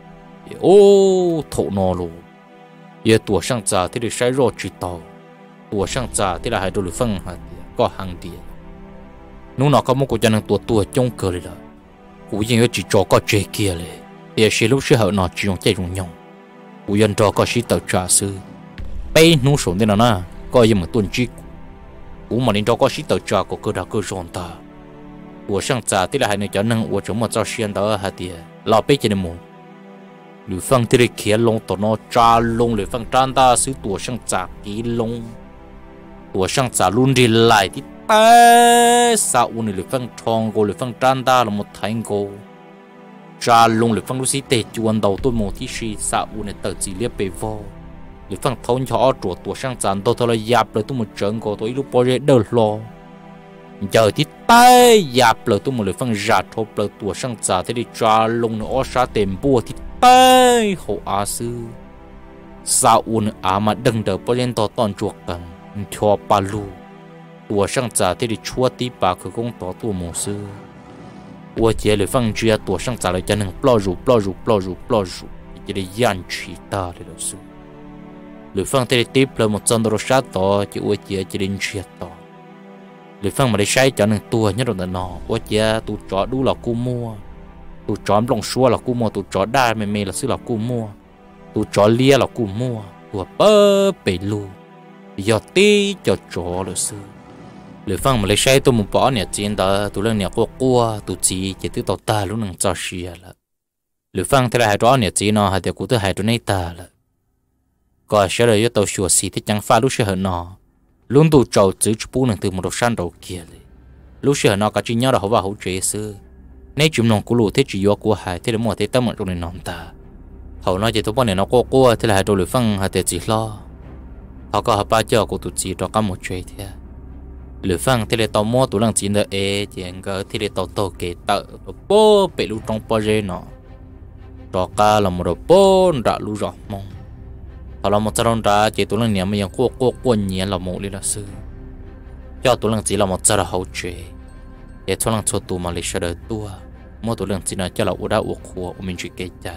ô thổ nó luôn giờ tuổi sang già thì được sai rồi chỉ tàu tuổi sang già thì là hai đôi phân hạt có hàng tiền nếu nó có một cuộc tranh tuổi trong cờ này là cú dân chỉ cho có chơi kia này giờ sẽ lúc sẽ hở nó chỉ dùng chơi dùng nhau cú dân cho có sĩ tàu trả sư bây nô số thế nào na có gì mà tuân chỉ cú mà nên cho có sĩ tàu trả của cơ đạo cơ rộn ta tuổi sang già thì là hai người cho nên của chúng mà cho xuyên đó hạt tiền lo bây giờ nên muốn lưỡi phăng thì để kia lông tao nó cha lông lưỡi phăng tràn ta xứ tua sang trả kỹ lông tua sang trả luôn đi lại thì tay sao u lưỡi phăng tròn cô lưỡi phăng tràn ta là một thành cô cha lông lưỡi phăng lúc xí tệ chuồn đầu tôi một tí xí sao u này tự chỉ liếc bề vô lưỡi phăng thâu nhỏ chuột tua sang trả tôi thôi là dạp rồi tôi một trận cô tôi lúc bao giờ đỡ lo giờ thì tay dạp lời tôi một lời phân giạt hộp lời tua sang trả thế đi trả lông nó xa tiền bùa thì tay hậu á sư sao uốn á mà đừng đỡ bao lên to toàn chuột cần cho ba lu tua sang trả thế đi chua tí bà khởi công tỏ tua mồ sư ua chế lời phân chia tua sang trả lời cho nên plo rủ chỉ để gian chỉ ta để đầu sư lời phân thế đi tiếp lời một chân đồ sát tỏ chỉ ua chế chỉ đến chia tỏ lưỡi phăng mà để sai cho nên tua nhất rồi nọ, ôi cha tụ chó đu là cô mua, tụ chó lồng xua là cô mua, tụ chó đa mê là xứ là cô mua, tụ chó lia là cô mua, tụ bơ bể lu, giờ tí cho chó là xứ, lưỡi phăng mà để sai tôi một bỏ nè chiến đó, tụ lên nè cô, tụ chỉ từ tàu ta lúc nâng cho xìa là, lưỡi phăng thế là hai chó nè chiến nó hai tiểu cụ thứ hai chó này ta là, còn sẽ là tàu xua xì thì chẳng pha lúc sẽ hở nọ. Luôn tụ trâu chữ chụp nâng từ một đầu san đầu kiaเลยlúc xưa nó cả chỉ nhau là họ vào hỗ trợ sư nên chúng nó cũng lù thế chỉ vô của hai thế là mua thế tâm trong này nón ta họ nói chỉ tụi bọn này nó cô thế là hai đôi lưỡi phăng hai chỉ lo họ có họ ba giờ của tụi chỉ cho cả một chuyện thế lưỡi phăng thế là tàu mua tụi lăng chỉ là chỉ anh cái thế là tàu kể tợ bố bị lũ trong bao giờ nó cho cả là một đầu bố đã lũ rõ mong họ là một trận ra chỉ tụi lăng nhà mình cô nhẹ là một lý là sư cho tụi lăng chỉ là một trận là hậu chế để tụi lăng cho tụi mà lấy sợ đời tua mỗi tụi lăng chỉ là cho là u đã u khua mình chỉ kể cha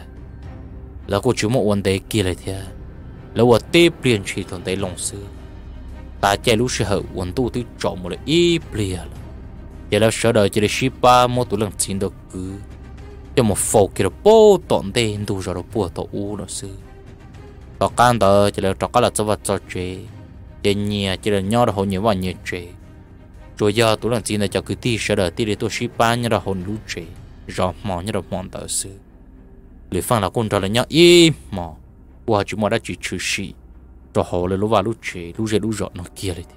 là cô chú một vấn đề kia lại thế là u tiếp liền chỉ thằng tây lòng sư ta chạy lúc sẽ hậu vấn tu từ chọn một là ít liền giờ là sợ đời chỉ là ship ba mỗi tụi lăng chỉ được cứ cho một phô kia là bố tọn tên tu rồi bùa tàu u là sư tao can tao chỉ là trọc cái là cho vật cho chế để nhẹ chỉ là nhau là hồn nhiều và nhiều chế rồi giờ tôi làm gì này cho cứ tí sợ đời tí để tôi ship bán như là hồn lú chế rõ mỏ như là mòn tờ sư lưỡi phăng là con trò là nhau im mỏ qua chúng mà đã chỉ trừ sĩ rồi họ là lú vào lú chế lú rõ nó kiaเลย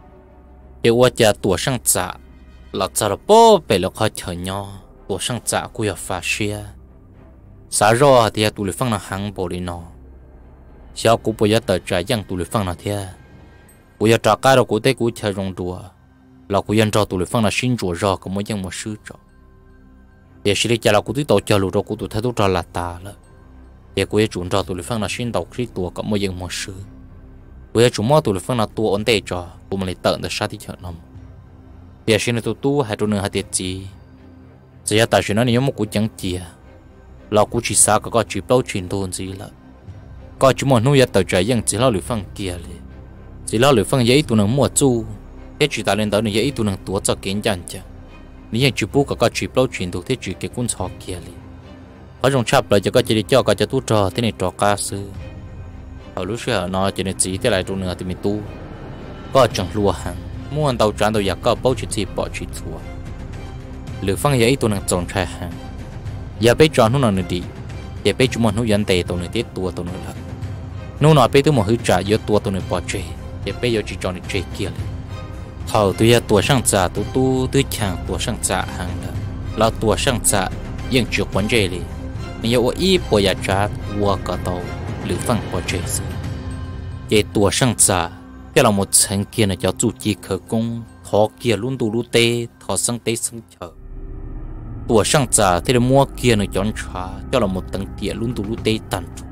để qua cha tuổi sang trả là trả là bố bể là khó chờ nhau tuổi sang trả của nhà phá xia xả rõ thì tụi lưỡi phăng là hàng bộ đi nó sao cũng bây giờ tờ trái giang tụi lưỡi phăng là thế bây giờ trả cái đó của tây của chơi rong đùa là của dân cho tụi lưỡi phăng là xin rùa rò có mỗi dân một sư trò để xử lý trả là của tụi tàu chờ lụt rồi của tụi thái tụi trò là ta là để của chúng cho tụi lưỡi phăng là xin tàu khi tụi có mỗi dân một sư bây giờ chúng mua tụi lưỡi phăng là tụi ổn định trò của mình lại tận được sát đi chợ nằm để xin tụi tu hai tụi nữa hai tiệt gì giờ tại chuyện nó nếu một cú chẳng chia là cú chỉ xa có chỉ bao chuyện thôi gì là coi chúng mình nuôi tàu trái dân chỉ lo lưỡi phăng kiaเลยchỉ lo lưỡi phăng giấy tụi nó mua chu thế chỉ ta lên đó này giấy tụi nó tua cho kiến chăn chả nếu chỉ bố có chỉ bao chuyện thôi thế chỉ cái cuốn sọ kiaเลยhọ dùng chắp lại cho có chỉ để cho có tu trò thế này trò cá sư họ lúc xưa nó chỉ nên chỉ thế lại tụi nó thì mình tu có chẳng lúa hàng mua tàu tràn tàu giặc có bao chuyện gì bỏ chuyện thua lưỡi phăng giấy tụi nó trồng trái hàng giờ bây giờ nó là đi để bây chúng mình nuôi dân tệ tụi nó tiết tua tụi nó là nó nói bây tụi mình hứa trả giữa tua tụi nó bỏ chơi để bây giờ chỉ cho nó chơi kia thầu tụi giờ tua sang trả tụi tu tụi chàng tua sang trả hàng là tua sang trả nhưng chưa quan chơi đi nhưng giờ ít bỏ giờ trả tua cả tàu lưỡi phăng bỏ chơi để tua sang trả cái là một层kia là cho chủ chỉ khởi công thọ kia luôn tu luôn tê thọ sang tê sang chờ tuổi sang trả thì mua kia này chọn trả cho là một tầng tiền luôn tụ luôn tê tàn chỗ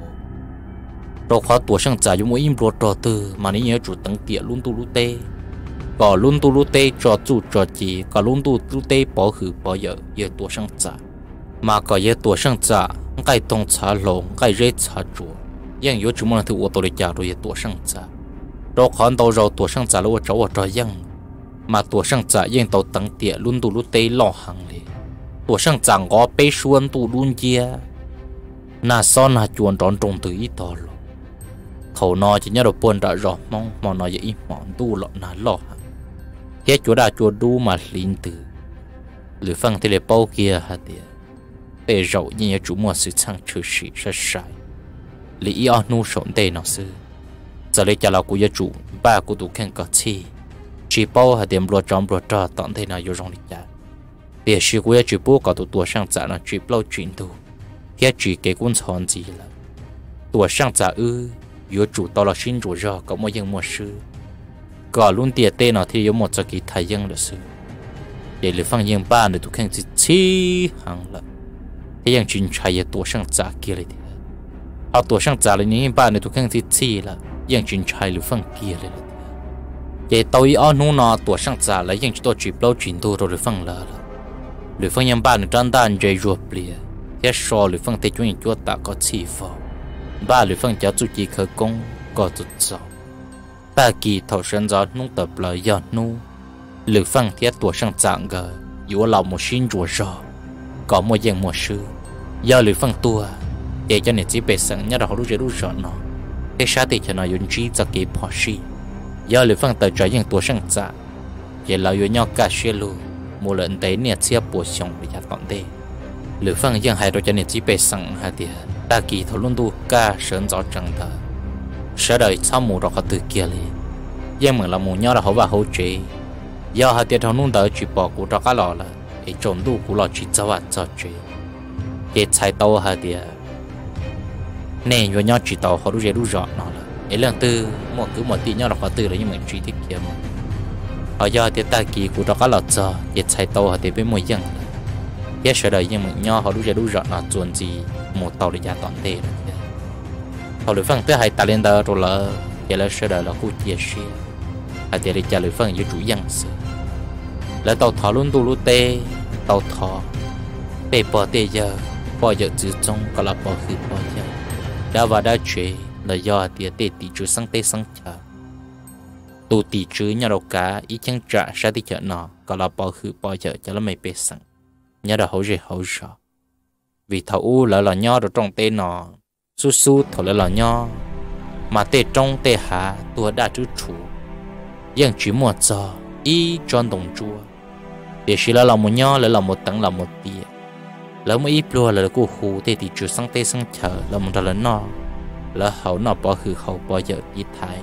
rồi khóa tuổi sang trả dùng mỗi im ruột trò từ mà nếu nhớ chủ tầng tiền luôn tụ luôn tê còn luôn tụ luôn tê trò chủ trò chỉ còn luôn tụ luôn tê bỏ hử bỏ giờ tuổi sang trả mà còn giờ tuổi sang trả cái tông trả lồng cái rễ trả chỗ nhưng yếu chúng mình thì ô tô để trả rồi tuổi sang trả rồi khoản đầu rồi tuổi sang trả là cháu ở trò dân mà tuổi sang trả nhưng tàu tầng tiền luôn tụ luôn tê lo hàng liền tuổi sang chẳng có bê xuân tụ luôn chia na son na chuồn tròn trồng từ ít to rồi khẩu nó chỉ nhớ được buồn đã rõ mong mà nó vậy món tu lọ na lọ hết chỗ đã chỗ đu mà linh từ lưỡi phăng thì lấy bao kia hả tiệt bề rậu như chủ mua sự sang trừ sĩ rất sai lý ở nu sổn tê nó sư giờ lấy cho là của chủ ba của tụ khen có chi chỉ bao hạt điểm lúa trò tận thế nào vô trong lịch giả để sự của chủ bố có tụ tua sang giả nó chỉ bao chuyện tu cái chỉ cái cuốn chọn gì là tua sang giả vô chủ to là xin chủ rõ có một dân một sư có luôn tiệt tê nó thì có một cái thầy dân là sư để lấy phong dân ba để tụ khen chi hàng là cái dân chuyên trai tua sang giả kiaเลยเอาตัวช่างจ่าเลยนี่บ้านในทุกแห่งที่ที่ละยังจินชัยหรือฟังเกียร์เลยละเจตัวอีอ้อนู้นตัวช่างจ่าเลยยังตัวจีบเราจินตัวหรือฟังละหรือฟังยังบ้านในด้านด้านใจรัวเปลี่ยแค่ชอหรือฟังเตจุยจัวตาก็ชีฟอบ้านหรือฟังจะจุจีเคยกงก็จุดเจ้าตากีเท่าเส้นจอนุ่งตับเลยยอดนู้หรือฟังเทียตัวช่างจ่าเกออยู่ว่าเราหมดชิ้นจัวรอก็หมดยังหมดชื่อยอหรือฟังตัวđể cho nên chỉ biết rằng nhớ là họรู้rõ nó cái sao thì cho nó dùng trí cho cái bỏ xí giờ lựa phân tờ trái những tuổi sang giả giờ là dùng nhau cả xe luôn một lần đấy nè chia bổ sung để cho tận đây lựa phân những hai đôi cho nên chỉ biết rằng hai thì ta kỳ thầu luôn tu cả sơn gió trăng thờ sau đời sau mùa đó họ từ kia đi nhưng mà là mùa nhau là họ vào hỗ trợ giờ hai thì thầu luôn đỡ chỉ bỏ của đó cả lò là để trộm tu của lò chỉ cho cho chơi để chạy tàu hai thì nè vừa nhau chỉ tàu họรู้rõ nó là cái lần tư một tí nhau là họ tư là nhưng mà chỉ thích kia mà họ do thì ta kỳ của đó có lọt giờ để chạy tàu họ thì với môi dân cái sợ đời nhưng mà nhau họรู้rõ nó chuẩn gì một tàu để giá toàn tệ rồi họ lựa phân tới hai ta lên đó rồi là cái là sợ đời là khu chia sẻ hai thì để trả lựa phân với chủ dân sự là tàu thọ luôn tu luôn tê tàu thọ tê bỏ tê giờ chữ trong có là bỏ khử bỏ giờ đã và đã chế là do tiệt tê tỷ chữ sang tê sang chợ tụ tỷ chữ nhà đầu cá ý chẳng trả sa đi chợ nọ có là bỏ khử bỏ chợ cho nó mày bê sang nhà đầu hậu rõ vì thầu là nho được trong tê nọ su thầu là nho mà tê trong tê hạ tua đã chữ chủ nhưng chỉ một giờ ý tròn đồng chua để chỉ là một nho là một tầng là một tia lỡ mới ít luôn là cô hù tê thì chưa sang tê sang chợ là một lần nó là hậu nó bỏ hư hậu bỏ giờ đi thái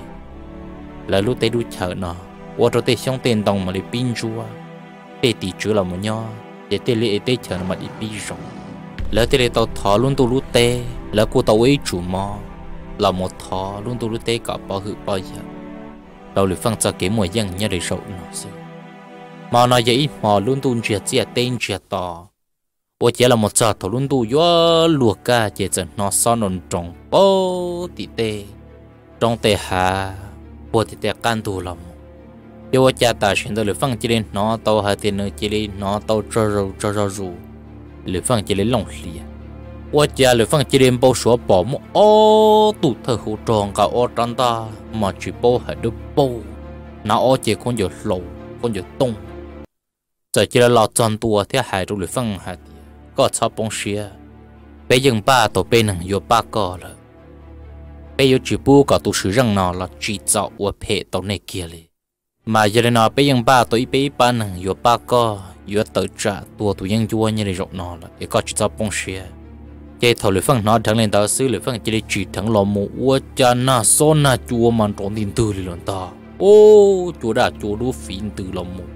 là lúc tê đu chợ nó qua rồi tê xong tên đồng mà đi pin chua tê thì chưa là một nho để tê lệ tê chợ mà đi pin rộng lỡ tê lệ tàu thọ luôn tu lúc tê lỡ cô tàu ấy chủ mò là một thọ luôn tu lúc tê cả bỏ hư bỏ giờ đầu lưỡi phân cho cái mùa dân nhớ để rộng nó xí mà nó vậy mà luôn tu chuyện gì tên chuyện to我接了么子头轮度哟，路个接着那少能种包地的，种的哈，我地的干多了么？有我家大选择了放起来，拿到还得能起来，拿到这肉，了放起来弄里。我家了放起来包说包么？哦，都特好装个哦，长大嘛去包还得包，那哦结婚就漏，婚就冻。在这老赚多，他还都了放还。ก็ชอบปงเชียไปยังป้าตัวเป็นหนึ่งอยู่ป้าก็เลยไปอยู่จีบูก็ตัวสื่อรังนอละจีเจ้าวัวเพตัวในเกียเลยมาเยอะนอไปยังป้าตัวอีไปป้าหนึ่งอยู่ป้าก็อยู่ตัวจ่าตัวยังยัวยังได้รกนอละไอ้ก็จีเจ้าปงเชียเจ้าถอยฟังนอทั้งเล่นตาซื้อเลยฟังจะได้จีทั้งหล่อหมูวัวจาน่าโซน่าจัวมันตรงดินตื้อเลยหล่นตาโอ้จัวด่าจัวดูฝีนตื้อหล่อหมู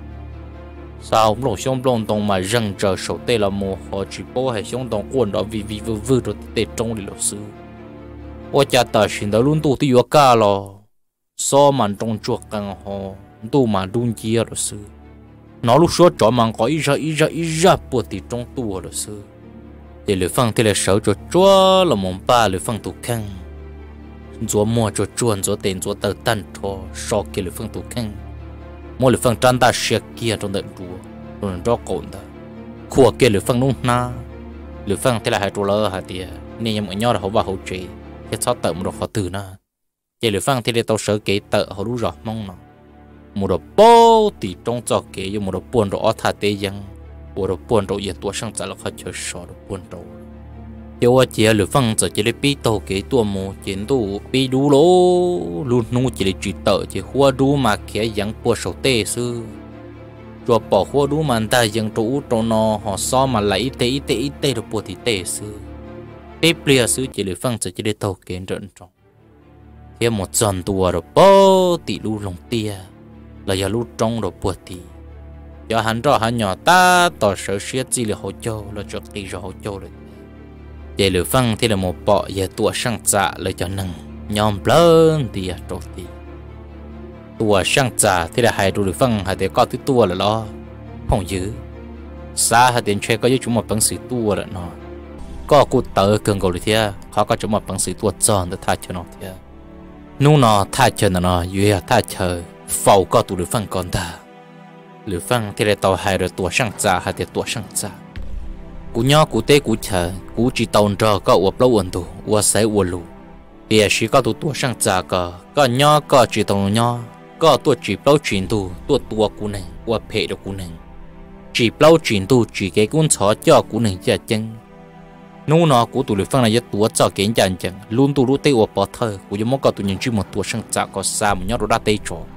sao lồng sông lồng tông mà răng trở sầu tê là mồ họ chỉ bố hay sông tông quần đó vì vừa rồi tê trong đi lột sư ô cha ta xin đó luôn tu tiêu cả lo so màn trong chuột càng họ tu mà đun chia lột sư nó lúc số chọn màn có ít ra bữa thì trong tu lột sư để lựa phăng thì là sợ cho chúa là mồm ba lựa phăng tu khăn chúa mua cho chuồn chúa tiền chúa tờ tan thọ so kia lựa phăng tu khăn mỗi lựa phăng trăn ta xe kia trong đợt đùa rồi đó cồn ta khua kia lựa phăng nung na lựa phăng thế là hai trâu lơ hai tia nên mọi nhau là họ vào hậu trì cái sao tự một đồ họ từ na vậy lựa phăng thế là tao sợ kế tự họ đủ rõ mong nó một đồ bố thì trong cho kế như một đồ buồn đồ thà tê dân một đồ buồn đồ yên tua sang trả là họ chơi sò đồ buồn đồ yêu ở chia lựa phăng giờ chỉ để pi tàu kế tua mù chiến tu pi đủ lỗ luôn nu chỉ để chỉ tự chỉ hoa đủ mà kia dân bùa sầu tê sư rồi bỏ hoa đủ màn ta dừng trụ trâu nó họ so mà lấy ít tê rồi bùa thì tê sư tiếp lia sư chỉ để phăng chỉ để tàu kiến trận trong thêm một dần tua rồi bố tỷ lu lồng tia là giờ lu trong rồi bùa thì giờ hắn rõ hắn nhỏ ta tỏ sở siết gì là hỗ trợ là cho tỷ rồi hỗ trợ rồi để lửa phăng thì là một bọ giờ tua sang dạ là cho nâng nhom lớn thì trâu thì tua sang dạ thì là hai đôi lửa phăng hai để có thứ tua là lo không dữ xa hai đến chơi có với chúng một bằng sự tua là nó có cụ tớ cường cầu được thế họ có chúng một bằng sự tua tròn để thay cho nó thế nu nó thay cho nó dưới thay chờ phẩu có tụ lửa phăng còn ta lửa phăng thì là tàu hai rồi tua sang dạ hai để tua sang dạ cú nhỏ cú tê cú chờ cú chỉ tàu trò có uổng lâu uổng tù uổng say uổng lù bia chỉ có tua sang dạ có nhỏ có chỉ tàu nhỏ có tua chỉ lâu chuyển tù tua cú này uổng phê được cú này chỉ lâu chuyển tù chỉ cái cuốn chó cho cú này giờ chân nu nó cú tụ lửa phăng là tua cho kiến dàn chẳng luôn tụ lú tê uổng bỏ thơ cú giống có tụ nhận chỉ một tua sang dạ có xa một nhỏ đồ tê trò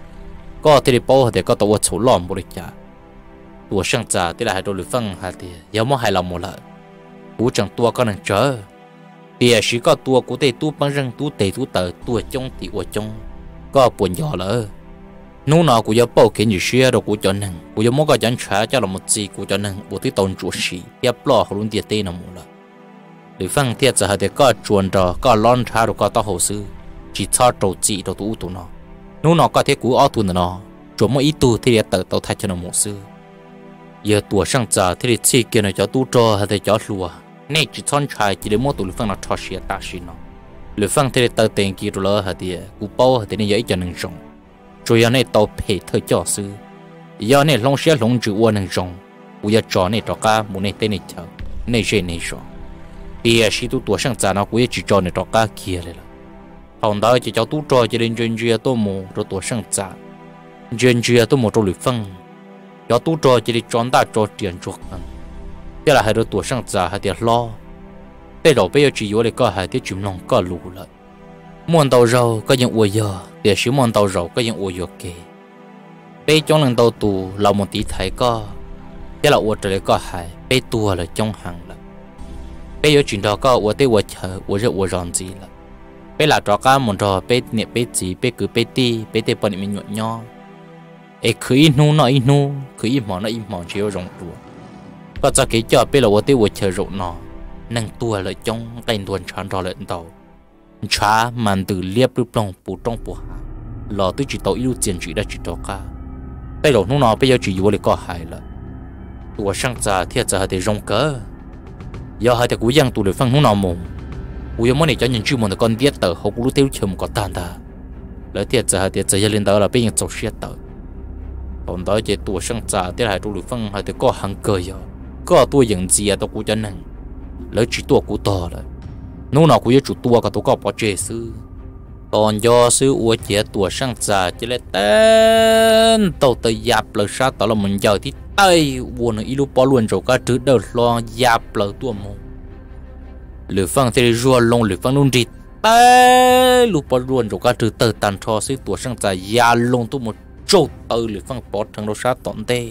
có thể bao để có tàu số lòm bồi trả tua sang dạ thì là hai đôi lưỡi phăng hai thì giống một hai lòng một lợi cú chẳng tua có năng trở bia chỉ có tua cú tê tu băng răng tu tê tu tờ tua trong thì ua trong có buồn nhỏ lỡ nu nào cú giờ bao kiến gì xưa rồi cú cho năng cú giờ mỗi cái chẳng trả cho là một gì cú cho năng bộ tí tồn chuột xì tiếp lo họ luôn tiệt tê nào một lợi lưỡi phăng tiệt giờ hai thì có chuồn trò có lon trả rồi có tao hồ sư chỉ cho trâu chỉ đồ tu tụ nó nu nào có thể cú ở tu nó chuột mỗi ít tu thì tờ tao thay cho nó một sư giờ tua sang giờ thì chỉ kia nó cho tu trò hay là cho lúa này chỉ chọn trái chỉ để mua tụ lưỡi phăng nó cho xịt ta xịt nó lưỡi phăng thì tờ tiền kia rồi là hay thì cú bao hay thì này dễ cho nên rong rồi giờ này tàu phê thời cho sư giờ này long xe long chữ uốn nên rong cú giờ cho này cho cá muốn này tên này chờ này dễ này rong bây giờ khi tu tua sang giờ nó cú chỉ cho này cho cá kia rồi hồng đó chỉ cho tu trò chỉ đến chuyên chuyên tu mù rồi tua sang giờ chuyên chuyên tu mù cho lưỡi phăng cho tu trò chỉ để chọn ta cho tiền chuộc hơn, thế là hai đứa tuổi sang già hai tiền lo, bây giờ chỉ có để có hai đứa chìm lòng có lù lại, muốn tàu rau có những uổng giờ, để sử muốn tàu rau có những uổng giờ kề, bây trong lần tàu tù là một tí thái có, thế là uổng trời có hai, bây tua là trong hàng là, bây giờ chuyện đó có uổng tê uổng chờ uổng rất uổng ròn gì là, bây là trò cá muốn trò bây niệm bây gì bây cứ bây ti bây tê bọn mình nhọn nhó cứ ít nu nó ít nu cứ ít mỏ nó ít mỏ chiếu rộng rùa có cho cái cho bây giờ tôi tiêu chờ rộng nó nâng tua lại trong tay tuần tròn trò lợn tàu trả màn từ liệp lúc lòng bù trong bù hạ lò tôi chỉ tàu yêu tiền chỉ đã chỉ tàu cả bây giờ nu nó bây giờ chỉ vô lại có hại là tua sang già thiệt giờ thì rộng cỡ giờ hai thì cú giang tụ lại phăng nu nó mồm cú giờ mới này cho nhìn chưa một con biết tờ hậu cú tiêu chờ một con tàn ta lấy thiệt giờ giờ lên đó là bây giờ sầu xiết tờ còn đó chỉ tua sang già thì hai tụ lưỡi phăng hai thì có hàng cờ giờ có tua những gì à tao cũng cho nên lấy chỉ tua cũng to rồi nếu nào cũng có chủ tua cả tao có bỏ chế sư còn do sư uống chế tua sang già chỉ là tên tao tự dạp lời sao tao là mình giờ thì tay buồn ít lúc bỏ luôn rồi cả thứ đầu lo dạp lời tua mù lưỡi phăng thì rùa lông lưỡi phăng luôn đi tay lúc bỏ luôn rồi cả thứ tờ tàn cho sư tua sang già ya lông tu một trâu tơ lưỡi phăng bỏ thằng đâu sao tổn tê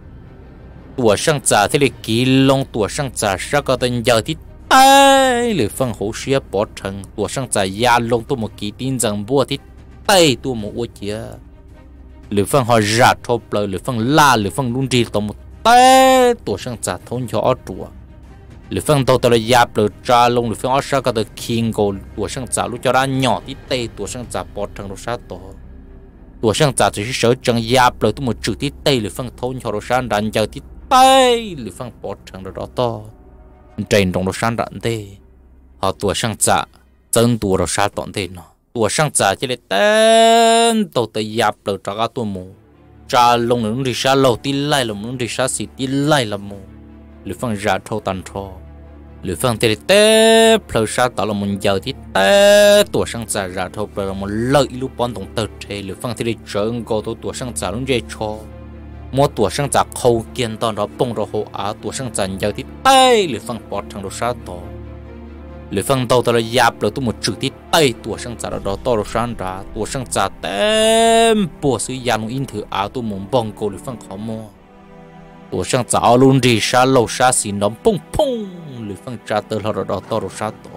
tua sang già thì lại kỳ long tua sang già sao có tên giờ thì tay lưỡi phăng hổ xía bỏ thằng tua sang già ya lông tu một kỳ tin rằng bùa thì tay tua một ô chia lưỡi phăng họ rạt thô bờ lưỡi phăng la lưỡi phăng luôn đi tao một tay tua sang già thôn cho ở tua lưỡi phăng tao tao là dạp lưỡi tra lông lưỡi phăng ở sao có tên king gold tua sang già lúc cho ra nhỏ thì tay tua sang già bỏ thằng đâu sao to tua sang già chỉ sợ chẳng dạp lưỡi tu một chữ thì tay lưỡi phăng thôn cho đâu sao đàn giờ thì tay lưỡi phăng bỏ thằng đó to trên trong đó sang đạn tê họ tua sang già chân tua đó sao tổn tê nó tua sang già chỉ là tên tàu tây dạp lưỡi trả cả tua mù trả lông nó đi sao lâu tí lại là nó đi sao xịt tí lại là mù lưỡi phăng ra thâu tàn thô lưỡi phăng tê tê lưỡi sao tạo là một giờ thì tê tua sang già ra thâu là một lợi lúc bọn tổng tơ thế lưỡi phăng tê trơn go tua sang già luôn dễ cho mua tua sang già khâu kiên tòn đó bông rồi hồ á tua sang già giờ thì tay lưỡi phăng bỏ thằng đồ sao to lưỡi phân đầu tao là giáp rồi tôi một chữ tí tay tua sang trả đó to rồi sang trả tua sang trả tem bùa sư giang in thử áo tôi muốn bong cô lưỡi phân khó mua tua sang trả luôn đi xa lâu xa xì nóng pung pung lưỡi phân trả tơ là đó to rồi sang tổ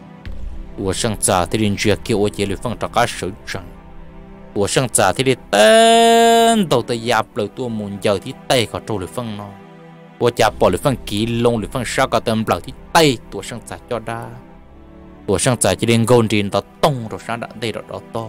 tua sang trả thì đến chuyện kêu ở chế lưỡi phân trả cá sấu trắng tua sang trả thì đến tên đầu tao giáp rồi tôi muốn giờ thì tay khó trâu lưỡi phân nó tua chả bỏ lưỡi phân kỹ lông lưỡi phân sao cả tầm bảo thì tay tua sang trả cho đa tua sang trả chỉ đến gôn trên đó tông rồi sang đã đây đó to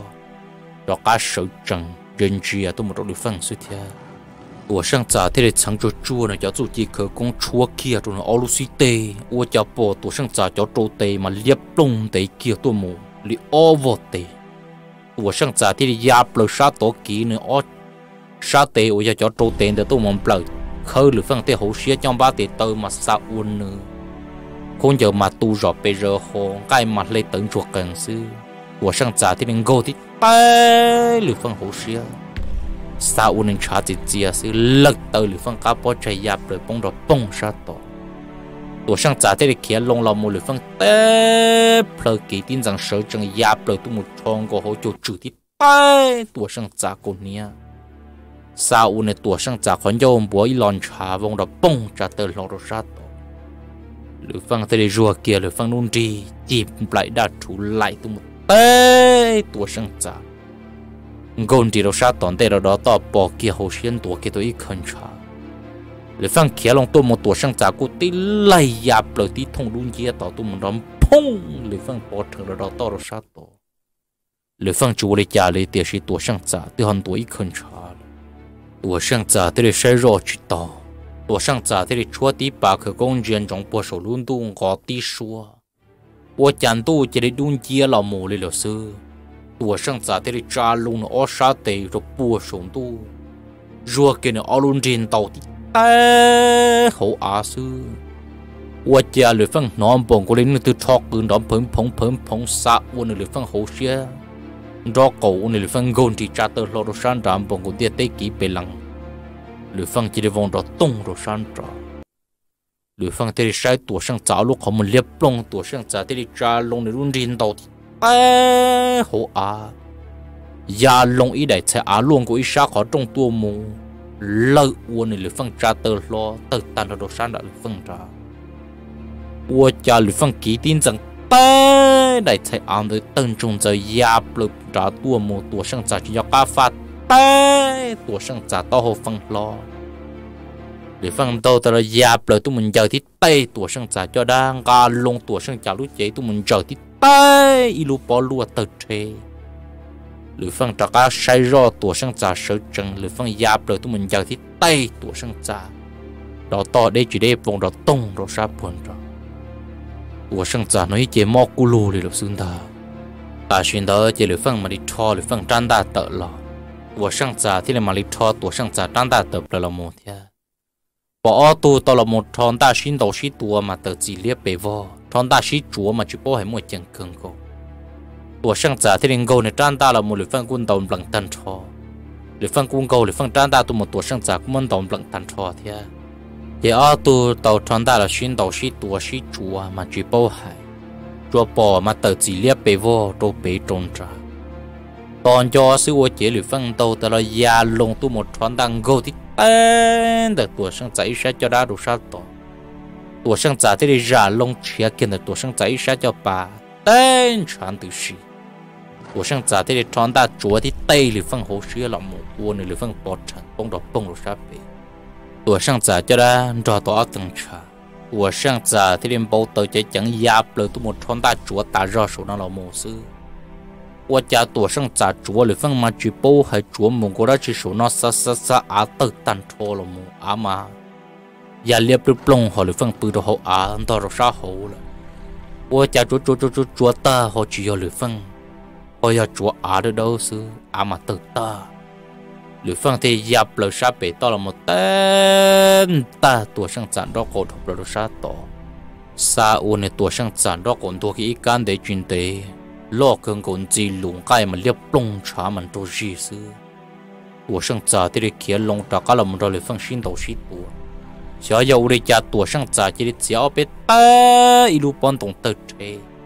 đó cá sấu trắng人居啊，都没着你放水天。我上早天的常着猪呢，叫做这个公出去啊，种奥鲁西地，我叫包多上早叫做地嘛，猎龙地叫多么，你奥沃地。我上早天的鸭不杀多几呢，哦，杀地我叫做地的都没不，可你放的好些将把地豆嘛杀完呢。คนเยอะมาตูจอบไปเรือหงใกล้มาเลยตึงจวกกันซื้อหัวช่างจ่าที่เป็นโกที่ไปหรือฟังหูเสียสาวนึงชาติเจียซื้อเลิกเตอหรือฟังกาปอใจยับเลยป้องดอกป้องชาต่อตัวช่างจ่าที่ได้เขียนลงเราหมดหรือฟังเต้เพลกี่ติ้นจังเสือจังยับเลยตุ้มทองก็หัวจุดจุดที่ไปตัวช่างจ่าคนเนี้ยสาวในตัวช่างจ่าขอนโยมบัวอีหลอนชาวงดอกป้องจะเตอหลอกชาต่อหรือฟังแต่รัวเกียร์หรือฟังนุ่นดีจีบปลายดัดถูไหลตุ้มเต้ตัวช่างจ่ากนที่เราชาตอนเตเราต่อปอกเกียร์หัวเชียนตัวเกียร์ตัวอีกคนชาหรือฟังเขียลงตัวมตัวช่างจากกูตีไหลหยาบเลยที่ทงรุ่นเกียร์ต่อตัวมันร้อนพุ่งหรือฟังปอดถึงเราต่อเราชาต่อหรือฟังจูเลยจ่าเลยเตียชีตัวช่างจากที่หันตัวอีกคนชาตัวช่างจากที่ได้ใช้รอจิตต่อตัวช่างจ่าที่ได้ชัวตีปากคือกงเจียนจงปวดโสลุ่นตุ้งกอตีชัวปวดจันตู้จะได้ดุนเจียเราโมเลยเหรอซื้อตัวช่างจ่าที่ได้จ้าลุงอ้อชาเตยจะปวดสงตู้รัวกินอ้อลุนเจียนต่อที่เต้เขาอาซื้อปวดจ่าเลยฟังน้องบ่งก็เลยนึกถึงช็อกปืนดอมเพิ่มพงสะวันเลยฟังเขาเชียรอเก่าเลยฟังกนที่จ้าเตอร์เราชันดามบ่งก็เดียเตกี้ไปหลังหรือฟังจะได้วงดอกต้งเราชันจ่าหรือฟังที่ได้ใช้ตัวช่างจ่าลูกเขามันเลียบลงตัวช่างจ่าที่ได้จ้าลงในรุ่นเรียนต่อเอ้หัวอายาลงอีได้ใช้อาลวงกูอีชาขอตรงตัวมูเลิกวัวนี่หรือฟังจ่าเตอร์ล้อเตอร์ตันเราชันได้หรือฟังจ่าวัวจ่าหรือฟังกี่ตีนจังเต้ได้ใช้อาโดยตั้งจงจะยาปลุกจ่าตัวมูตัวช่างจ่าจะยากาฟาเต้ตัวช่างจ่าต่อหัวฟังล้อหรือฟังโตแต่ละยาเปลือกตุ้มันเจอที่เต้ตัวช่างจ่าจอดังการลงตัวช่างจ่ารู้ใจตุ้มันเจอที่เต้อีลูปอลัวเติร์เทหรือฟังตะก้าใช้รอตัวช่างจ่าเสือจังหรือฟังยาเปลือกตุ้มันเจอที่เต้ตัวช่างจ่าเราต่อได้จีได้ปงเราต้งเราชาปนเราตัวช่างจ่าน้อยเจมอกุลูเลยเราซึ่งตาตาชินเตอร์เจหรือฟังมาดิทอหรือฟังจันดาเตอร์เราตัวช่างจ่าที่เรามาดิทอตัวช่างจ่าจันดาเตอร์เราโมเทียพอตัวตลอดหมดทอนตาชินโตชิตัวมาเตอจีเลียไปวอทอนตาชิจัวมาจุโป้ให้หมดจังเกิงก็ตัวช่างจ่าที่เริงโกในจ้านตาเราหมดหรือฟังกุนตอนหลังตันทอหรือฟังกุนโกหรือฟังจ้านตาตัวหมดตัวช่างจ่ากุมันตอนหลังตันทอเทียเดี๋ยวตัวตอทอนตาเราชินโตชิตัวชิจัวมาจุโป้ให้จัวปอมาเตอจีเลียไปวอโตไปตรงจ้าตอนจอซื้อวัวเจหรือฟังโตแต่เรายาลงตัวหมดทอนดังโกที่แต่ตัวช่างใจใช้จะได้ดูชาต่อตัวช่างจ่าที่ได้ยาลงเชียกินแต่ตัวช่างใจใช้จะป่าเต้นชันตุชีตัวช่างจ่าที่ได้ทอนตาจัวที่เต้หรือฟังโหเชียหล่อหมูวัวหรือฟังปอดฉันป้องดอกป้องดูชาไปตัวช่างจ่าจะได้รอตัวตั้งชาตัวช่างจ่าที่เรียนโบเตอร์จะจังยาเปลือกตัวหมดทอนตาจัวตารอสูนั่งหล่อหมูซื้อว่าจะตัวช่างจ่าจัวหรือฟังมาจีโป้ให้จัวมุงก็ได้จีสูนอซาอาเตอร์ตันโทลมูอามาอย่าเลียบปลงหรือฟังปืนเราอาอันตรายชาหัวเลยว่าจะจัวตาเขาจีหรือฟังเขาอยากจัวอาได้ดูซื้ออามาเตอร์ตาหรือฟังที่ยับเลยชาเปตอละหมดเต้นตาตัวช่างจ่าดอกโกดเราชาต่อซาอูในตัวช่างจ่าดอกโกนตัวที่อีการได้จินเตโลกเกินคนจีหลงใกล้มันเรียบปลงชามันตัวจีซื้อตัวช่างจ่าที่ได้เขียนลงตะก้าเรามันเราเลยฟังชินตัวชิตัวเสียยาวเลยจ่าตัวช่างจ่าที่ได้เสียเอาไปเตะอีลูปอนตรงเตะเท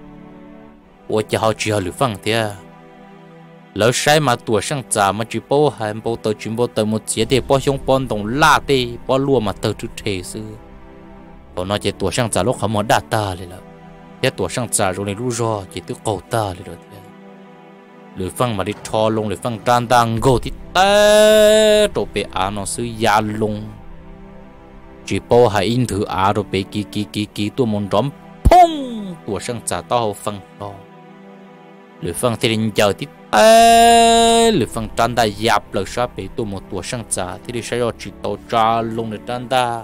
我只好只好流放的，老晒嘛多上咋嘛只包含包到全部到một节的包胸包动拉的包落嘛到出车是，我那只多上咋lúc họ mà đa taเลยละแต่ตัวช่างจ่าโรงเรียนรู้รอจะตัวเก่าตาเลยละหรือฟังมาดิทอลงหรือฟังจานดังโกที่เต้ตัวไปอ่านซื้อยาลงจีโป้หายอินถืออาตัวไปกีตัวมันร้อมพุ่งตัวช่างจ่าต่อฟังต่อหรือฟังที่ดินเจอที่เต้หรือฟังจานดาหยาบเลยชอบไปตัวมันตัวช่างจ่าที่ได้ใช้รอจีโตจาลงในจานดา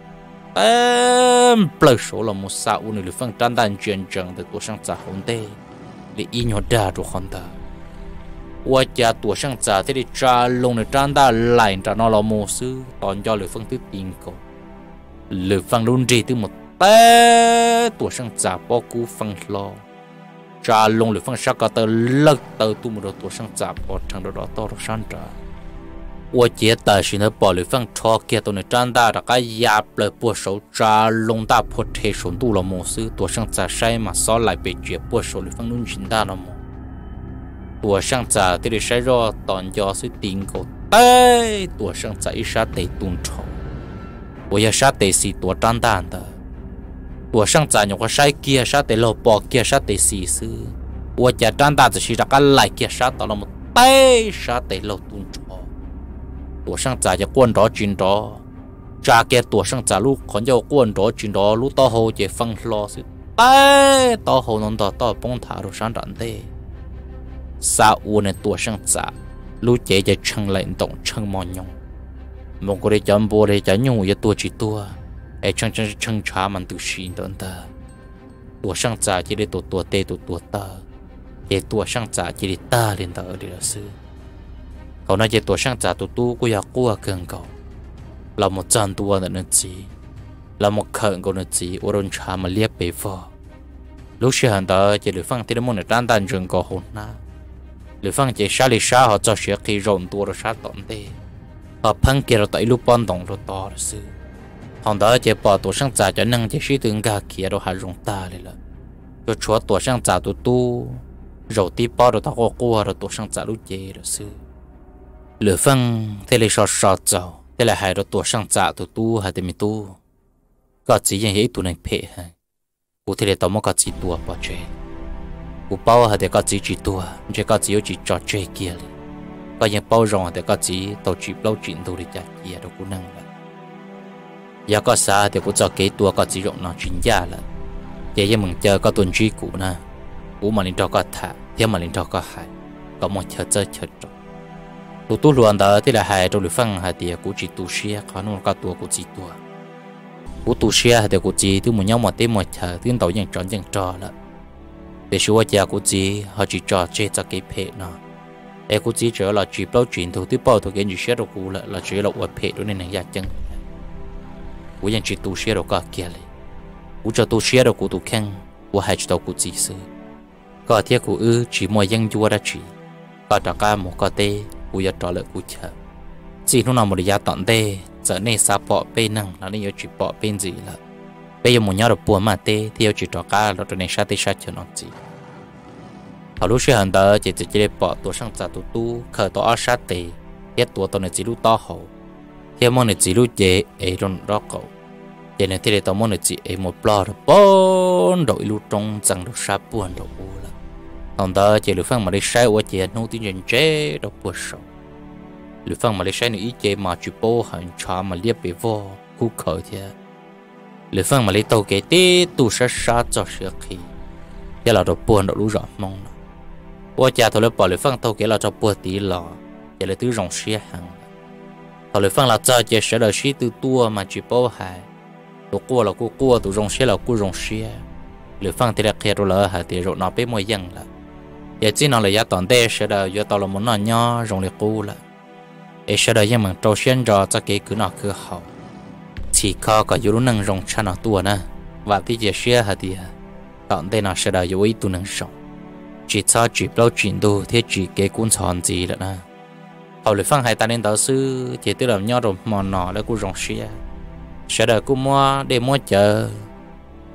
เปลือกโสลมุสาอุนหรือฟังจันดันเจียนจังแต่ตัวช่างจ่าคนเต้หรืออินยอดาตัวคนตาว่าจะตัวช่างจ่าที่ได้จาลงในจันดาไหลจากนอลมูซื้อตอนย่อหรือฟังตื้อติงก็หรือฟังรุ่นจีตื้อหมดเต้ตัวช่างจ่าปอกูฟังรอจาลงหรือฟังชักกะเตอเลิกเตอตุ้มรตัวช่างจ่าปอทางดอต่อรชันจ่า我觉得是那保留放超给到那长大的个压了不手扎龙大破铁顺度了么事多上在晒嘛少来被绝不手里放弄群大了么多上在这里晒热当家是顶个哎多上在一下得动潮我要杀得是多长大的多上在有个晒给杀得老包给杀得是是我家长大只是那个来给杀到了么哎杀得老动潮ตัวช่างจ่าจะกวนรอจินรอจ่าแกตัวช่างจ่าลูกขอนจะกวนรอจินรอลูกต่อโหจะฟังรอสิเต้ต่อโหนนต่อป้องถารุชันดันเต้ซาอูในตัวช่างจ่าลูกเจจะช่างไหลตรงช่างมอนยงมงกุฎจอมบัวเลยจะยุ่งอยู่ตัวจีตัวไอ้ช่างช้ามันตุชินเดินตาตัวช่างจ่าจะได้ตัวเต้ตัวตาไอ้ตัวช่างจ่าจะได้ตาเรียนตาเดียวซื้อเขาน่าจะตัวช่างจ่าตัวกูอยากกลัวเกินเขาเราหมดจานตัวนั่นจีเราหมดเขินกันนั่นจีว่าโดนชามาเลียบไปฟอลูกเชื่อหันตาจะหรือฟังที่ได้มุ่งในด้านดันจึงก็หุ่นนะหรือฟังจะชาลิชาเขาจะเสียกี่รอนตัวเราชาตอนเต้เขาพังเกเราต่อยลูกป้อนตรงเราต่อซื้อหันตาจะปอตัวช่างจ่าจะนั่งจะชี้ถึงกาเขียเราหารงตาเลยละก็ชัวตัวช่างจ่าตัวเราตีป้อเราตะโกกลัวเราตัวช่างจ่าลูกเจเราซื้อหรือฟังเทเลชอเจ้าแต่ละหายเราตัวช่างจ่าตัวหายแต่ไม่ตัวก็จียังเห็นตัวในเพจให้กูเทเลต่อมาก็จีตัวปอเจกูเป้าหายแต่ก็จีตัวไม่ใช่ก็จีเอาจีจอดเจเกียเลยก็ยังเป้ารองแต่ก็จีตัวจีเป้าจีนตัวเลยจากเกียเรากูนั่งละยาก็ซาแต่กูจะเกยตัวก็จีรองนอนจินยาละเดี๋ยวยังมึงเจอก็ตัวจีกูนะกูมาลินทอก็ถ่าเดี๋ยวมาลินทอก็หายก็มองเชิดเจอตัวล้วนแต่ที่ละหายตัวหรือฟังหายเดียกูจีตัวเชียเขาโน่นก็ตัวกูจีตัวเชียหายเดียกูจีที่มันยังหมดเต็มหมดเธอที่ตัวยังจอละแต่ชัวร์จะกูจีเขาจีจอเจจะเก็บเพจนะไอ้กูจีเจอเราจีเปล่าจีนตัวที่เป้าตัวเกณฑ์จีเชียเรากูละเราเจอเราอวดเพจด้วยในหนังยาจังกูยังจีตัวเชียเราก็เกลียเลยกูจะตัวเชียเรากูตัวแข็งกูหายจีตัวกูจีซื้อก็เที่ยกูจีมวยยังยัวได้จีก็ตะการหมูก็เต้กูอยากจ่อเลยกูเชื่อจีนู่นน่ะมันยาตอนเต้จะเนี่ยซาปอเป็นนั่งแล้วนี่ยจีปอเป็นจีละเป็นยังมุ่งยาเราปวดมาเต้ที่ยจีจ่อก้าเราจะเนี่ยชาติชาติเชื่อนจีเขารู้เชื่อหันเตอจะได้ปอตัวช่างจ่าตัวเคยตัวอาชาติเฮ็ดตัวเนี่ยจีรู้ต่อเขาเที่ยมันเนี่ยจีรู้เจรอนรักเขาเจเนี่ยที่ได้ตัวมันเนี่ยจีหมดปลอดปนโดยรู้ตรงจังเราชาปวนเราอูละตอนเตอจะหรือฟังมาได้ใช้ว่าเจนู่นที่ยังเจเราปวดสองหรือฟังมาได้ใช้ในอีเจมาจุโป้หันชามาเรียบไปวอคู่เขาเทียหรือฟังมาได้โตเกตีตู้ชาจ่อเสือขีที่เราปวดเรารู้rõมองว่าจะทะเลปอหรือฟังโตเกเราจะปวดตีหล่อจะเลยตื้อรองเสียหังทะเลฟังเราจะเสียเราชี้ตัวมาจุโป้หายตัวกลัวเรากลัวตัวรองเสียเรากูรองเสียหรือฟังที่เราเคยรู้แล้วหาที่เราหน้าไปมวยยังละอย่าจีนเราเลยยาตอนเด็กเสียเราอยู่ตอนเรามันนอนย่อรองเลยกูละเอเสียเรายังเหมือนโตเชียนรอจะเกี่ยคือหน้าคือเขาที่ข้าก็อยู่รุ่นนั่งรองชนะตัวนะว่าที่จะเสียหาที่ตอนเด็กน่าเสียเราอยู่อีตัวนั่งสองจีชาจีบเราจีนดูที่จีเกี่ยกุนชอนจีแล้วนะเขาเลยฟังให้ตาเล่นต่อซื้อจีที่เราย่อรองมอนนอแล้วกูรองเสียเรากูมัวเดมัวเจอ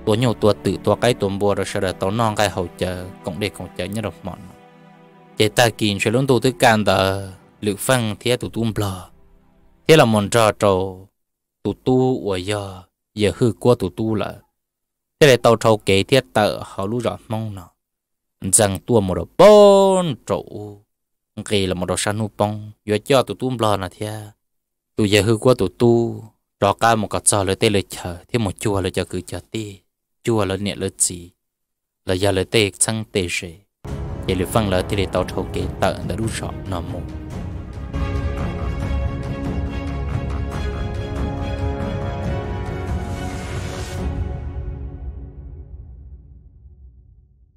tua nhiều tua tự tua cái tua bùa rồi sau đó tao non cái hậu chờ cũng để cũng chờ nhất độc mòn chế ta kín sẽ luôn tụ tới can tờ lựu phăng thế tụ tum bờ thế là mòn trò trâu tụ tu ở giờ hư qua tụ tu là thế là tàu trâu kế thiết tờ họ lú rõ mong nó rằng tua một đồ bốn trụ kỳ là một đồ san nu bông giờ cho tụ tum bờ là thế tụ giờ hư qua tụ tu trò ca một cặp trò lời tê lời chờ thế một chùa lời chờ cứ chờ tê chùa lời nhẹ lời gì lời giờ lời tê sang tê rể vậy lời phăng lời thì để tàu trâu kế tờ đã đủ rõ nó một